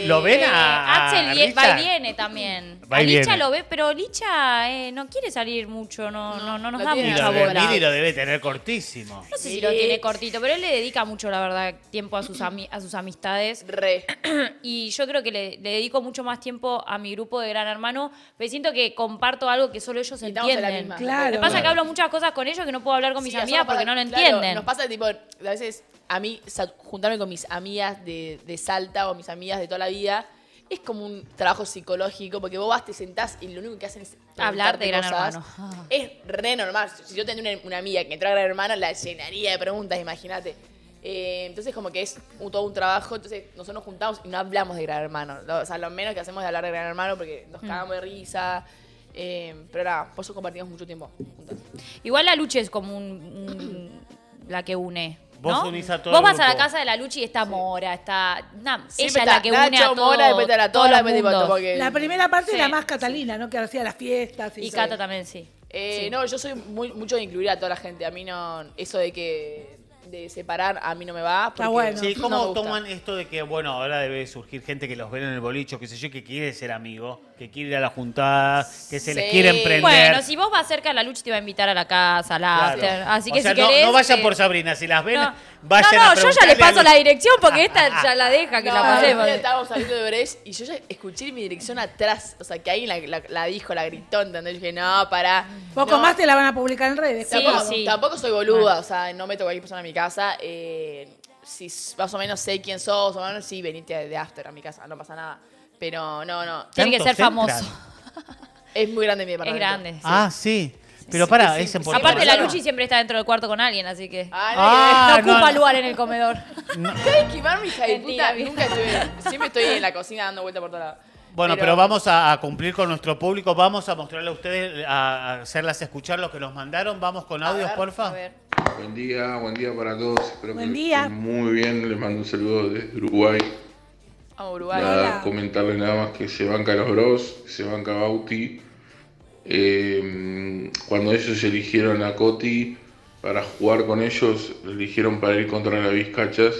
¿Lo ven a, a Axel vie- va Richard? y viene también. Va A y Licha viene. lo ve, pero Licha eh, no quiere salir mucho, no, no, no nos lo da tiene Y mucha lo de bola. Miri lo debe tener cortísimo. No sé si lo tiene cortito, pero él le dedica mucho, la verdad, tiempo a sus, ami- a sus amistades. Re. Y yo creo que le, le dedico mucho más tiempo a mi grupo de Gran Hermano, pero siento que comparto algo que solo ellos Y estamos en la entienden. misma. Claro. Me pasa que hablo muchas cosas con ellos que no puedo hablar con mis Sí, a amigas nosotros porque pasa- no lo claro, entienden. Nos pasa, tipo, a veces a mí sa- juntarme con mis amigas de, de Salta o mis amigas de toda la vida es como un trabajo psicológico porque vos vas, te sentás y lo único que hacen es Hablar de preguntarte Gran cosas. Hermano. Ah. Es re normal. Si yo tendría una, una amiga que entró a Gran Hermano, la llenaría de preguntas, imagínate. Eh, entonces como que es un- todo un trabajo, entonces nosotros nos juntamos y no hablamos de Gran Hermano. Lo- O sea, lo menos que hacemos es hablar de Gran Hermano porque nos cagamos de risa. Eh, pero nada, por eso compartimos mucho tiempo juntas. Igual la Luchi es como un, un- la que une. Vos ¿no? unís a todo Vos el vas a la grupo. casa de la Luchi y está Mora, está. nah, Siempre ella es está la que une a Nacho, todo, Mora, después está la todos Tola, los después tipo, mundos. como que- La primera parte Sí. era más Catalina, ¿no? Que hacía las fiestas. Y todo. Cata también, sí. Eh, No, yo soy muy, mucho de incluir a toda la gente. A mí no, eso de que de separar a mí no me va. Está porque bueno. Sí, no ¿cómo me gusta. toman esto de que, bueno, ahora debe surgir gente que los ve en el bolicho, qué sé yo, que quiere ser amigo, que quiere ir a la juntada, que se les Sí. quiere emprender? Bueno, si vos vas cerca de la Luchi te va a invitar a la casa, al Claro. after. Así O que sea, si no, querés. no vayan eh, por Sabrina, si las ven, no. vayan no, a no, yo ya le preguntarle paso a la Lu- dirección porque esta ya la deja que No, la el otro pasemos. día estábamos saliendo de Brecht y yo ya escuché mi dirección atrás. O sea, que ahí la, la, la dijo, la gritó, ¿entendés? Yo dije, no, pará. Poco No, más te la van a publicar en redes. Sí, tampoco, sí. tampoco soy boluda, o sea, no meto a cualquier persona en mi casa. Eh, si s- más o menos sé quién sos, o menos sí, venite de after a mi casa, no pasa nada. Pero no, no. Tiene que ¿Tantos ser famoso. entran? Es muy grande mi Es departamento. grande. sí. Ah, sí. Pero para, sí, es sí. en Aparte, la Luchi Luchi siempre está dentro del cuarto con alguien, así que. Ah, Ah, no ocupa no. lugar en el comedor. ¿Sabes esquivar mi hija de Mentira, puta? bien. Nunca estuve. Siempre estoy en la cocina dando vuelta por todos lados. Bueno, pero, vamos a, a cumplir con nuestro público, vamos a mostrarle a ustedes, a, a hacerlas escuchar lo que nos mandaron. Vamos con audios, ver, porfa. A ver. Buen día, buen día para todos. Espero Buen que día. estén muy bien. Les mando un saludo desde Uruguay. Vamos, Uruguay. Nada, Hola. comentarles nada más que se banca los Bros, se banca Bauti. Eh, cuando ellos eligieron a Coti para jugar con ellos, lo eligieron para ir contra las Vizcachas.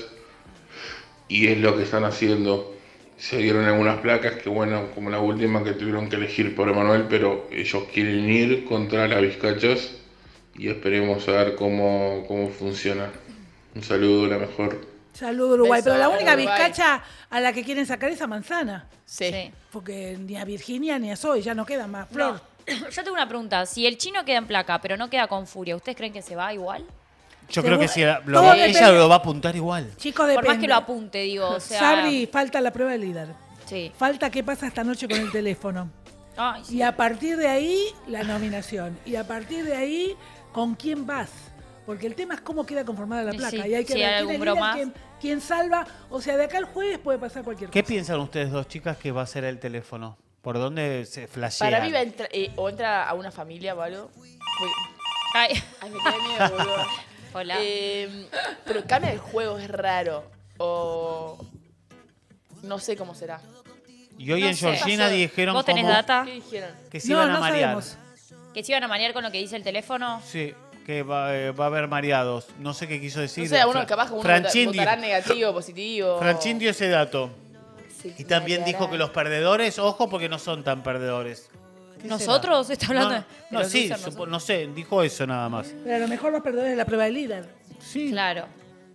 Y es lo que están haciendo. Se dieron algunas placas que, bueno, como la última que tuvieron que elegir por Emanuel, pero ellos quieren ir contra las Vizcachas. Y esperemos a ver cómo, cómo funciona. Un saludo, la mejor. Saludos Uruguay. Beso, Pero la única Uruguay. bizcacha a la que quieren sacar es a Manzana. Sí. Sí. Porque ni a Virginia ni a Zoe ya no queda más. Flor. No. Yo tengo una pregunta. Si el chino queda en placa, pero no queda con Furia, ¿ustedes creen que se va igual? Yo Se creo que va- sí, lo- todo ella depende. lo va a apuntar igual. Chicos, Por más depende. que lo apunte, digo. O sea, Sabri, falta la prueba de líder. Sí. Falta qué pasa esta noche con el teléfono. Ay, sí. Y a partir de ahí, la nominación. Y a partir de ahí, ¿con quién vas? Porque el tema es cómo queda conformada la Sí, placa. sí. Y hay que Si ver hay quién algún es líder, broma. quién, quién salva. O sea, de acá al jueves puede pasar cualquier ¿Qué cosa. piensan ustedes dos chicas que va a ser el teléfono? ¿Por dónde se flashean? Para mí va a entrar, eh, o entra a una familia o algo. Uy, Ay. Ay, me quedé miedo, boludo. Hola. Eh, pero cambia el juego, es raro. O. No sé cómo será. Y hoy No en sé. Georgina Pasó. dijeron ¿Vos tenés como data? ¿Qué dijeron? que se No, iban a no marear. sabemos. ¿Que se iban a marear con lo que dice el teléfono? Sí, que va, eh, va a haber mareados. No sé qué quiso decir. No sé, a uno Fra- capaz como uno Franchín vota- dio- votará negativo, positivo. Franchín dio ese dato. Sí, Y también mareará. dijo que los perdedores, ojo, porque no son tan perdedores. ¿Qué ¿Nosotros? será? ¿Está hablando No, de- de no, los sí, losers supo- nosotros? no sé, dijo eso nada más. Pero a lo mejor los perdedores de la prueba de líder. Sí. Claro.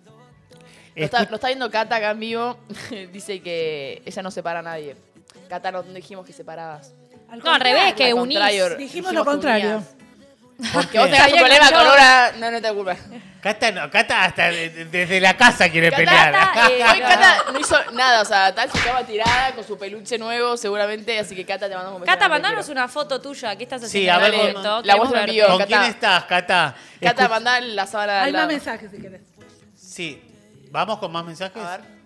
Lo está, Escu- lo está viendo Cata acá en vivo. Dice que ella no separa a nadie. Cata, no dijimos que separabas. No, al revés, que Al unís. contrario, Dijimos lo que contrario. unías. ¿Por Que vos qué? tengas un Sabía que problema yo- con una. No, no te culpa. Cata, no, Cata hasta de- de- desde la casa quiere Cata, pelear. eh, hoy Cata no hizo nada, o sea, tal su cama tirada con su peluche nuevo, seguramente. Así que Cata, te mandamos un beso. Cata, grande, mandanos quiero. una foto tuya. ¿Qué estás Sí, haciendo? a ver, en el con- evento? la Queremos voz en verte. vivo. ¿Con Cata. quién estás, Cata? Cata, Escu- mandá la sábana Hay al más lado. mensajes si querés. Sí. ¿Vamos con más mensajes? A ver.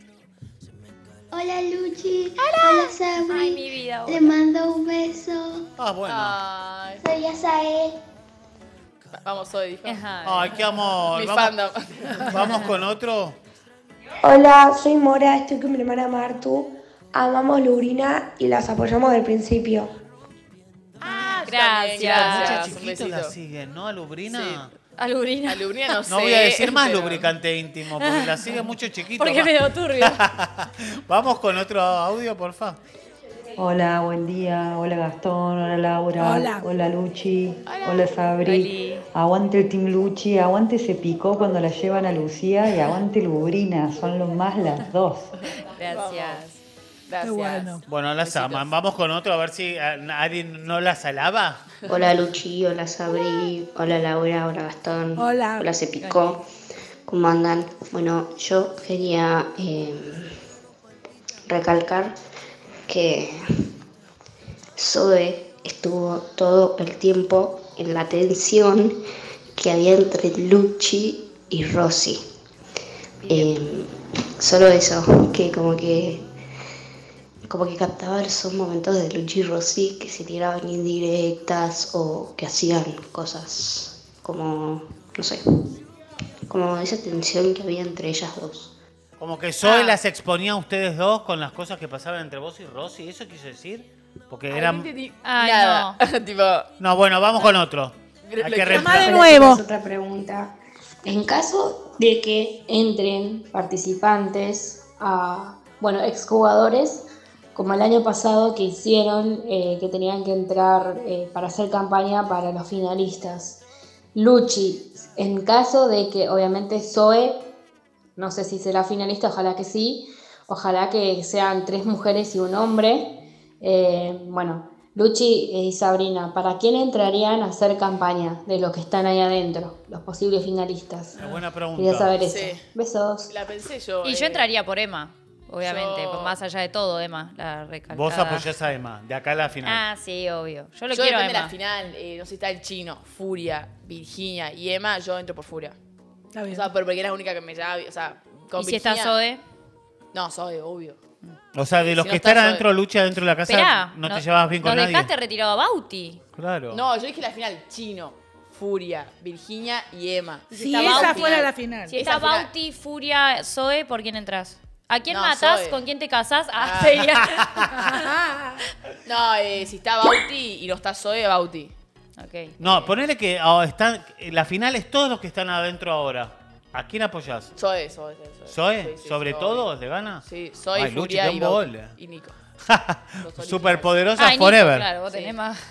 Hola Luchi. Hola Sabri. Ay, mi vida. Le mando un beso. Ah, bueno. Ay, Soy Azael. vamos hoy, dijo. Ajá. Ay, qué amor. Mi Vamos, fandom. vamos con otro. Hola, soy Mora, estoy con mi hermana Martu. Amamos Lurina y las apoyamos del principio. Ah, Gracias. gracias. Muchas Un chiquitos la besito. siguen, ¿no? A Lubrina. A Lubrina. A Lubrina no sé. No voy a decir más pero- lubricante íntimo, porque la sigue mucho chiquito. Porque me dio turbio. Vamos con otro audio, porfa. Hola, buen día. Hola Gastón, hola Laura, Hola. Luchi, hola, Sabri. Oli. Aguante el Team Luchi, aguante se picó cuando la llevan a Lucía y aguante Lubrina, son lo más las dos. Gracias. Gracias. Qué bueno. Bueno, las aman. Vamos con otro, a ver si a- alguien no las alaba. Hola Luchi, hola Sabri, hola Laura, hola Gastón, Hola. hola Cepicó, ¿cómo andan? Bueno, yo quería eh, recalcar que Zoe estuvo todo el tiempo en la tensión que había entre Luchi y Rosy. Eh, solo eso, que como que como que captaba esos momentos de Luchi y Rosy que se tiraban indirectas o que hacían cosas como, no sé, como esa tensión que había entre ellas dos. Como que Zoe Ah. las exponía a ustedes dos con las cosas que pasaban entre vos y Rosy. ¿Eso quiso decir? Porque Ay, eran... no entendí Ay, nada. tipo, No, bueno, vamos con otro. Lo- Hay lo que que- re- Llama de Pero nuevo. tenemos otra pregunta. En caso de que entren participantes, a, bueno, exjugadores, como el año pasado que hicieron, eh, que tenían que entrar eh, para hacer campaña para los finalistas. Luchi, en caso de que obviamente Zoe, no sé si será finalista, ojalá que sí, ojalá que sean tres mujeres y un hombre. Eh, bueno, Luchi y Sabrina, ¿para quién entrarían a hacer campaña de los que están ahí adentro, los posibles finalistas? Una buena pregunta. Quería saber Sí. eso. Besos. La pensé yo. Y eh, yo entraría por Emma, obviamente, yo- por más allá de todo, Emma, la recalcada. Vos apoyás a Emma, de acá a la final. Ah, sí, obvio. Yo lo yo quiero a depende de Emma. la final. eh, no sé si está el chino, Furia, Virginia y Emma. Yo entro por Furia. Está bien. O sea, pero porque es la única que me llama. O sea, con ¿Y si está Virginia- Zoe? No, Zoe, obvio. O sea, de los Si que no está están Zoe- adentro, Lucha adentro de la casa, Esperá, no te no- llevabas bien con nos nadie. dejaste retirado a Bauti. Claro. No, yo dije la final, chino, Furia, Virginia y Emma. Si está esa Bauti. fuera la final. Si Esa está final. Bauti, Furia, Zoe, ¿por quién entras? ¿A quién No, matás? Zoe. ¿Con quién te casás? Ah, Ah. sería. No, eh, si está Bauti y no está Zoe, Bauti. Ok. No, ponele que ah, están, la final es todos los que están adentro ahora. ¿A quién apoyás? Zoe, Zoe, Zoe. ¿Zoe? Sí, sí, ¿Sobre Zoe. todo? ¿Le gana? Sí, Zoe, Ay, Luchi, Furia qué y un Bauti. gol. Y Nico. Superpoderosa Ah, y Nico, forever. claro, vos Sí. tenés más.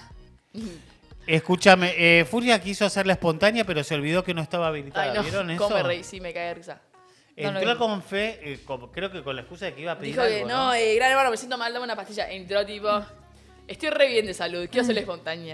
Escúchame, eh, Furia quiso hacerla espontánea, pero se olvidó que no estaba habilitada. Ay, no, ¿Vieron eso? cómo me reí, sí, me caí de risa. No lo Entró vi. con fe, eh, con- creo que con la excusa de que iba a pedir Dijo que algo, no, eh, gran hermano, me siento mal, dame una pastilla. Entró tipo, estoy re bien de salud, quiero ser espontánea.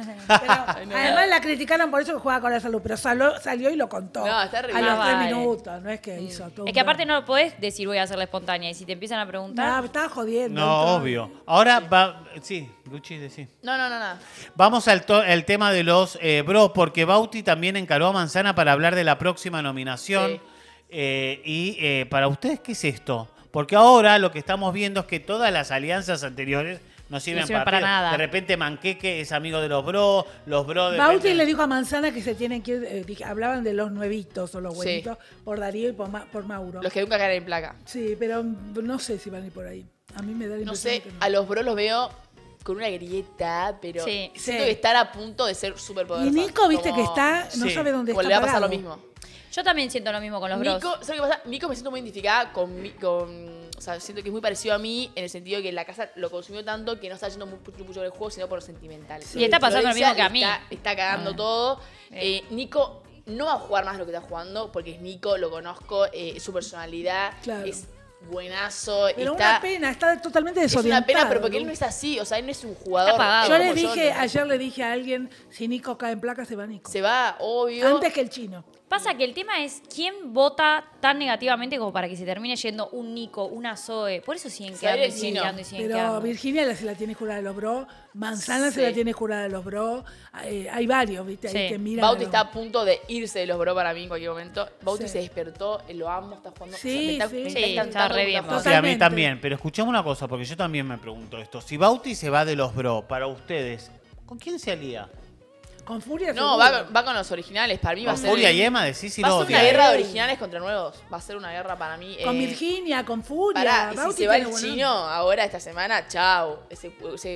Pero, no. además la criticaron por eso que jugaba con la salud, pero salió, salió y lo contó. No, está re a bien. los Ah, tres vale. minutos, no es que hizo todo. Es un que aparte drama. no podés decir voy a hacerla espontánea. Y si te empiezan a preguntar. No, me estaba jodiendo. No, Entró. obvio. Ahora va. Sí, Luchi, decí. No, no, no, nada. Vamos al to- el tema de los eh, bros, porque Bauti también encaró a Manzana para hablar de la próxima nominación. Sí. Eh, y eh, para ustedes, ¿qué es esto? Porque ahora lo que estamos viendo es que todas las alianzas anteriores no sirven, No sirven para pido. nada. De repente Manqueque es amigo de los bros, los bros de Bauti repente- le dijo a Manzana que se tienen que ir, eh, dije- hablaban de los nuevitos o los Sí. buenitos por Darío y por, Ma- por Mauro. Los que nunca caen en placa. Sí, pero no sé si van a ir por ahí. A mí me da la No impresión sé, que no. a los bros los veo con una grieta, pero Sí. siento Sí. que están a punto de ser súper Y poderosos. Nico, viste que está, no Sí. sabe dónde Como está le va a pasar parado. lo mismo. Yo también siento lo mismo con los bros. Nico, ¿sabes qué pasa? Nico me siento muy identificada con, mi- con. O sea, siento que es muy parecido a mí en el sentido de que la casa lo consumió tanto que no está yendo mucho, mucho por el juego, sino por lo sentimental. Y está pasando lo Florencia mismo que a le mí. Está, le está cagando Ah. todo. Eh, Nico no va a jugar más de lo que está jugando porque es Nico, lo conozco, eh, su personalidad Claro. es buenazo. Pero está, una pena, está totalmente es desorientado. una pena, pero porque él no es así, o sea, él no es un jugador. Está apagado. es Yo le como dije, ¿no? ayer le dije a alguien, si Nico cae en placa, se va Nico. Se va, obvio. Antes que el chino. Pasa que el tema es quién vota tan negativamente como para que se termine yendo un Nico, una Zoe. Por eso siguen Se quedando va y el siguen chino. quedando y siguen Pero quedando. Virginia la- se la tiene jurada de los bros, Manzana Sí. se la tiene jurada de los bros, eh, hay varios, viste, ahí Sí. que miran. Bauti a los- está a punto de irse de los bro para mí en cualquier momento. Bauti Sí. se despertó, lo amo, está jugando. Sí, o sea, me está, sí. me está Sí, encantando está re cómo bien, está Sí, a mí Totalmente. también, pero escuchame una cosa, porque yo también me pregunto esto. Si Bauti se va de los bros, para ustedes, ¿con quién se alía? Con Furia No, seguro. va, va con los originales. Para mí va a ¿Con ser. Furia y Emma? Decís si Va a lo ser una odia. guerra de originales contra nuevos. Va a ser una guerra para mí. Con eh, Virginia, con Furia. Pará, y si Bauti se va tiene el buena chino ahora esta semana, chao. Ese, ese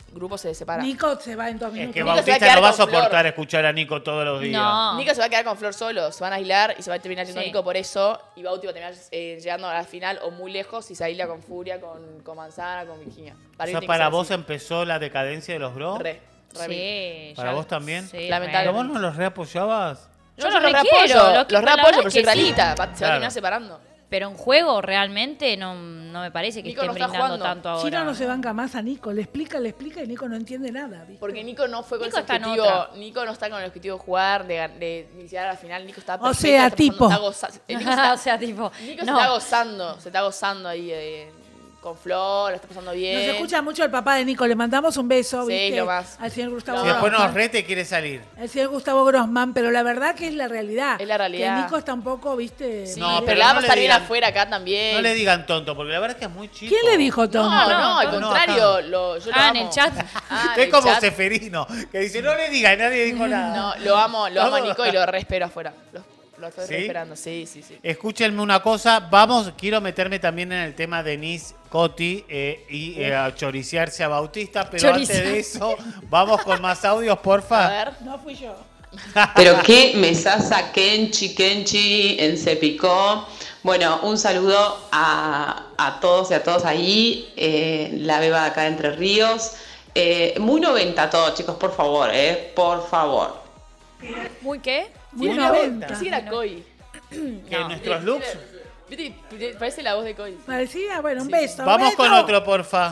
grupo se separa. Nico se va en dos Es minutos. que Nico se va a Bautista quedar no va a con Flor. soportar escuchar a Nico todos los días. No. Nico se va a quedar con Flor solo, se van a aislar y se va a terminar yendo Sí. Nico por eso. Y Bauti va a terminar eh, llegando a la final o muy lejos y se aísla con Furia, con, con Manzana, con Virginia. O Para, sea, para vos empezó la decadencia de los bros. Re, re bien. Sí, ¿Para ya- vos también? Sí, ¿Pero Lamentablemente. vos no los reapoyabas? Yo, Yo yo los los requiero, reapoyo, lo los que- la reapoyo, verdad pero es soy que sí. realista. va- Se va a Claro. terminar separando. Pero en juego realmente no, no me parece que Nico estén no está brindando jugando. tanto ahora. Chino no se banca más a Nico. Le explica, le explica y Nico no entiende nada. ¿viste? Porque Nico no fue con Nico ese está en objetivo. otra. Nico no está con el objetivo de jugar, de, gan- de iniciar a la final. Nico está O perfecto, sea, está pasando- tipo. está goza- eh, Nico, se está, o sea, tipo, Nico no. se está gozando, se está gozando ahí eh, con Flor, la está pasando bien. Nos escucha mucho el papá de Nico. Le mandamos un beso, Sí, ¿viste? lo más. Al señor Gustavo Si después nos Grossman. rete, quiere salir. El señor Gustavo Grossman, pero la verdad que es la realidad. Es la realidad. Que Nico está un poco, ¿viste? Sí, No, pero, pero la va a no le pasar bien digan- afuera acá también. No le digan tonto, porque la verdad es que es muy chico. ¿Quién le dijo tonto? No, no, al no, contrario, acá. lo, yo lo Ah, amo. en el chat. Ah, en Es el como chat. Seferino, que dice, no le diga, y nadie dijo nada. No, lo amo, lo amo a Vamos. Nico y lo re espero afuera. Lo, lo estoy ¿Sí? re esperando, sí, sí, sí. Escúchenme una cosa, vamos, quiero meterme también en el tema de Nis Coti eh, y eh, a choriciarse a Bautista, pero Choriciar. antes de eso, vamos con más audios, porfa. A ver. No fui yo. Pero qué mesasa Kenchi, Kenchi en Se Picó. Bueno, un saludo a, a todos y a todos ahí, eh, la beba de acá de Entre Ríos. Eh, muy noventa todo, chicos, por favor, eh, por favor. ¿Muy qué? Muy Sí, noventa. Sí, era Koi. Que nuestros looks. Viste, viste, parece la voz de Koi. Parecía, bueno, un beso. Vamos beso. con otro, porfa.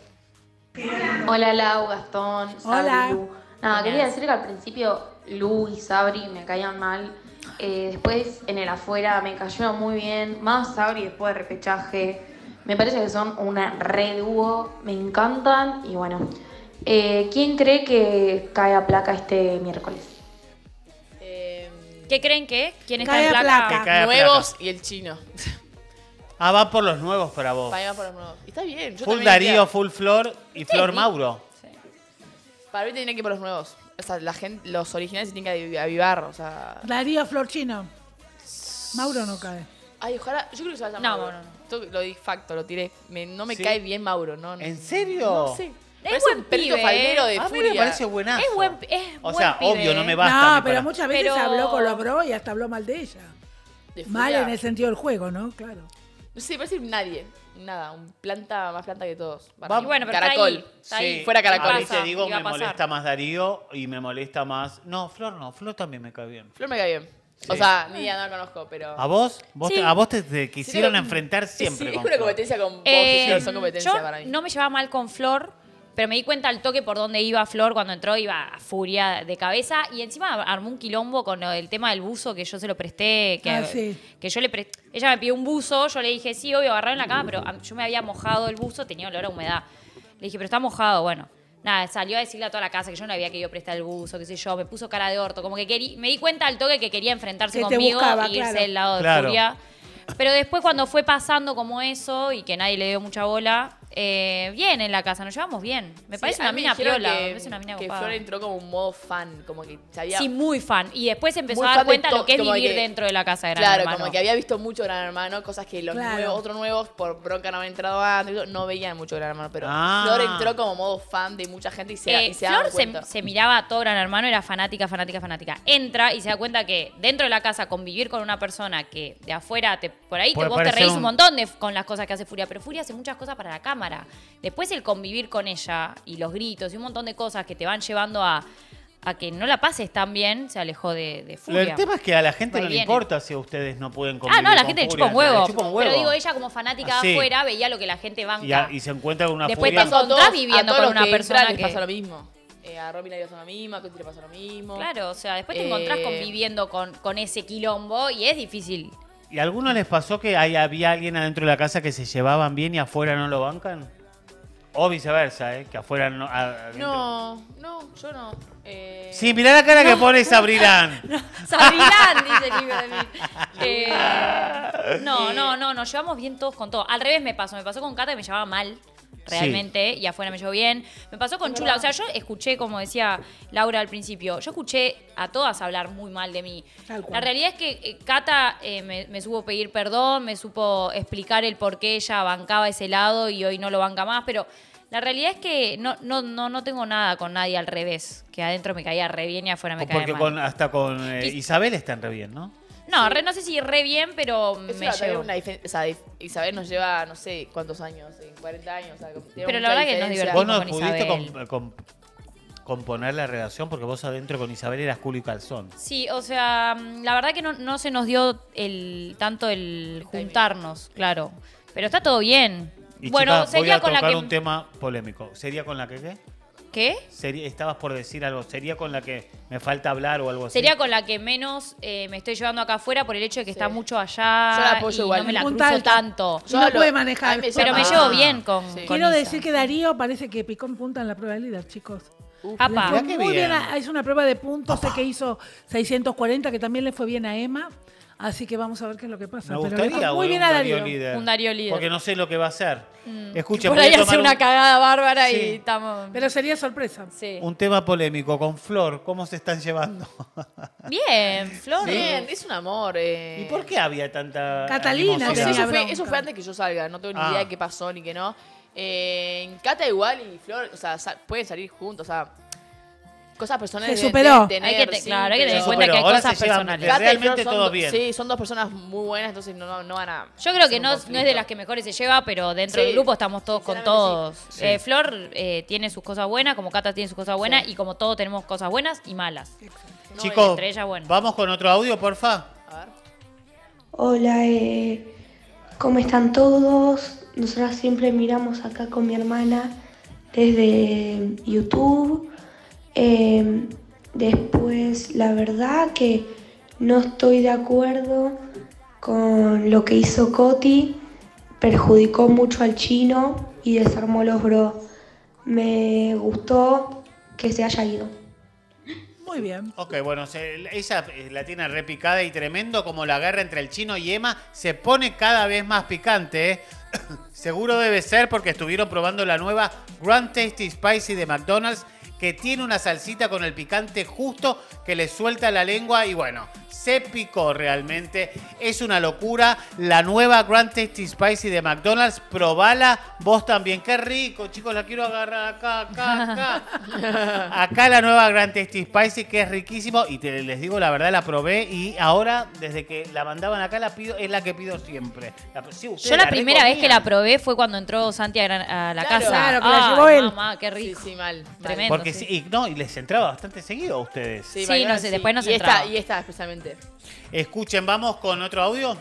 Hola Lau, Gastón, Sabri, Hola. Lu. Nada, quería decir que al principio Lu y Sabri me caían mal. Eh, después en el afuera me cayeron muy bien. Más Sabri después de repechaje. Me parece que son una re dúo. Me encantan. Y bueno, eh, ¿quién cree que cae a placa este miércoles? ¿Qué creen que? ¿Quién está Cae en a placa? placa. Que cae a Nuevos placa. y el chino. Ah, va por los nuevos para vos. Para mí va por los nuevos. Y está bien. Yo Full también Darío, diría- full Flor y Flor Mauro. Para mí tiene que ir por los nuevos. O sea, la gente, los originales se tienen que aviv- avivar. O sea. Darío Flor Chino. Mauro no cae. Ay, ojalá. Yo creo que se vaya No, Mauro. no, no. Esto lo di facto, lo tiré. Me- no me ¿Sí? cae bien Mauro, ¿no? ¿En serio? No sé. Es Parece buen un perrito pibe, faldero de A mí furia. me parece buenazo. Es buen, es O buen sea, pibe, obvio, no me ¿eh? basta. No, ni pero para- muchas veces Pero- habló con los bros y hasta habló mal de ella. De Mal furia. en el sentido del juego, ¿no? Claro. No sé, parece nadie. Nada, un planta más planta que todos. Para Va- mí. Y bueno, pero está Caracol. ahí, está ahí. Sí. Fuera Caracol. A mí pasa, te digo, y va me a pasar. molesta más Darío y me molesta más... No, Flor no, Flor también me cae bien. Flor me cae bien. O Sí. sea, ni idea, no la conozco, pero. ¿A vos? ¿Vos Sí. te- a vos te, te quisieron que- enfrentar siempre Sí, es con una Flor. competencia con vos. Eh, y Flor, son competencia yo para mí. no me llevaba mal con Flor, pero me di cuenta al toque por dónde iba Flor cuando entró, iba a furia de cabeza y encima armó un quilombo con el tema del buzo que yo se lo presté, que, Ah, sí. que yo le presté. Ella me pidió un buzo, yo le dije, sí, obvio, agarrar en la cama, pero a- yo me había mojado el buzo, tenía olor a humedad. Le dije, pero está mojado, bueno. Nada, salió a decirle a toda la casa que yo no le había querido prestar el buzo, qué sé yo, me puso cara de orto, como que querí- me di cuenta al toque que quería enfrentarse Que te conmigo buscaba, y irse claro. del lado de Claro. furia. Pero después cuando fue pasando como eso y que nadie le dio mucha bola, eh, bien en la casa, nos llevamos bien. Me Sí, parece a una mí me mina dijeron piola, que, me parece una mina que copada. Flor entró como un modo fan, como que sabía. Sí, muy fan. Y después empezó Muy a fan dar de cuenta to- lo que es como vivir que- dentro de la casa de Gran Claro, Hermano. como que había visto mucho Gran Hermano, cosas que los Claro. nuevos, otros nuevos, por bronca no habían entrado antes, y todo, no veían mucho Gran Hermano. Pero Ah. Flor entró como modo fan de mucha gente y se, Eh, y se Flor daban se, cuenta. se miraba a todo Gran Hermano, era fanática, fanática, fanática. Entra y se da cuenta que dentro de la casa convivir con una persona que de afuera te, por ahí te, Puede vos te parecer reís un... un- montón de, con las cosas que hace Furia, pero Furia hace muchas cosas para la cámara. Después el convivir con ella y los gritos y un montón de cosas que te van llevando a, a que no la pases tan bien, se alejó de, de Furia. El tema es que a la gente Va y no le viene. importa si a ustedes no pueden convivir Ah, no, a la con gente le Furia, chupa un huevo. le chupa un huevo. Pero digo, ella como fanática Ah, sí. de afuera veía lo que la gente banca. Y, a- y se encuentra con una Después furia. te encontrás A todos- viviendo a todos con los una que persona entran que... les pasa lo mismo. Eh, a Robin le pasa lo mismo, a Coti le pasa lo mismo. Claro, o sea, después te Eh, encontrás conviviendo con, con ese quilombo y es difícil. ¿Y a algunos les pasó que hay- había alguien adentro de la casa que se llevaban bien y afuera no lo bancan? O viceversa, ¿eh? Que afuera no... a- adentro- No, no, yo no. Eh, Sí, mirá la cara que pone Sabrilán. Sabrilán, dice el hijo de mí. Eh, no, no, no, nos llevamos bien todos con todo. Al revés me pasó, me pasó con Cata que me llevaba mal, realmente, y afuera me llevó bien. Me pasó con Chula, o sea, yo escuché, como decía Laura al principio, yo escuché a todas hablar muy mal de mí. Tal cual. La realidad es que eh, Cata eh, me, me supo pedir perdón, me supo explicar el por qué ella bancaba ese lado y hoy no lo banca más, pero La realidad es que no, no, no, no tengo nada con nadie al revés. Que adentro me caía re bien y afuera me caía Porque mal. con, hasta con eh, Quis- Isabel están re bien, ¿no? No, re, no sé si re bien, pero Es me una, también llevo. una difen- o sea, dif- Isabel nos lleva, no sé cuántos años, eh, cuarenta años. O sea, tiene Pero mucha la verdad que nos diferencia. ¿Vos no con pudiste Isabel. com- com- componer la relación? Porque vos adentro con Isabel eras culo y calzón. Sí, o sea, la verdad que no, no se nos dio el tanto el juntarnos, claro. Pero está todo bien. Y Bueno, chica, voy sería a con la tocar que... un tema polémico. ¿Sería con la que qué? ¿Qué? Sería, estabas por decir algo. ¿Sería con la que me falta hablar o algo así? Sería con la que menos eh, me estoy llevando acá afuera por el hecho de que está mucho allá Yo la apoyo y igual. no me la Punta cruzo alta. tanto. Y no puede manejar. a mí me Pero me llama- llevo Ah, bien con, sí. con Quiero Isa. decir que Darío parece que picó en punta en la prueba de líder, chicos. Apa. Le fue Mirá qué muy bien. bien. a- hizo una prueba de puntos, sé que hizo seiscientos cuarenta, que también le fue bien a Emma. Así que vamos a ver qué es lo que pasa. Me Pero le gustaría fue muy un bien a Darío Darío. líder. Un Darío líder. Porque no sé lo que va a hacer. Mm. Escuchen, Por voy ahí a hace tomar una un- cagada bárbara Sí. y estamos... Pero sería sorpresa. Sí. Un tema polémico con Flor. ¿Cómo se están llevando? Bien, Flor. Bien, es un amor. Eh. ¿Y por qué había tanta Catalina animosidad? tenía Eso fue, bronca. eso fue antes que yo salga, no tengo ni Ah. idea de qué pasó ni qué no. Eh, en Cata igual y Flor, o sea, sa- pueden salir juntos, o sea, cosas personales Se deben- superó. deben tener, Hay que te- sí, claro, hay que pero- tener en Se cuenta que hay superó. Ahora cosas se llevan personales. de- Cata y Flor realmente son todo do- bien. Sí, son dos personas muy buenas, entonces no, no, no van a... Yo creo que hacer no, un no es de conflicto. las que mejores se lleva, pero dentro Sí, del grupo estamos todos con sinceramente todos. sí. Eh, Flor eh, tiene sus cosas buenas, como Cata tiene sus cosas buenas, y como todos tenemos cosas buenas y malas. No, y Chicos, entre ellas, bueno. vamos con otro audio, porfa. A ver. Hola, eh, ¿cómo están todos? Nosotras siempre miramos acá con mi hermana desde YouTube. Eh, después, la verdad que no estoy de acuerdo con lo que hizo Coti. Perjudicó mucho al chino y desarmó los bros. Me gustó que se haya ido. Muy bien. Ok, bueno, se- ella eh, la tiene repicada y tremendo, como la guerra entre el chino y Emma se pone cada vez más picante. ¿eh? Seguro debe ser porque estuvieron probando la nueva Grand Tasty Spicy de McDonald's, que tiene una salsita con el picante justo que le suelta la lengua y bueno, se picó realmente. Es una locura. La nueva Grand Tasty Spicy de McDonald's, probala vos también. Qué rico, chicos, la quiero agarrar acá, acá, acá. Acá la nueva Grand Tasty Spicy, que es riquísimo. Y te, les digo la verdad, la probé y ahora, desde que la mandaban acá, la pido, es la que pido siempre. La- sí, ustedes Yo la primera vez que recomían. la probé fue cuando entró Santi a, gran- a la Claro, casa. claro, que la Ay, llevó él. mamá, qué rico. Sí, sí, mal. Tremendo. Porque sí, y, no, y les entraba bastante seguido a ustedes. Sí, Sí, Mariana, no sé, después nos y entraba. esta, y esta especialmente. Escuchen, vamos con otro audio.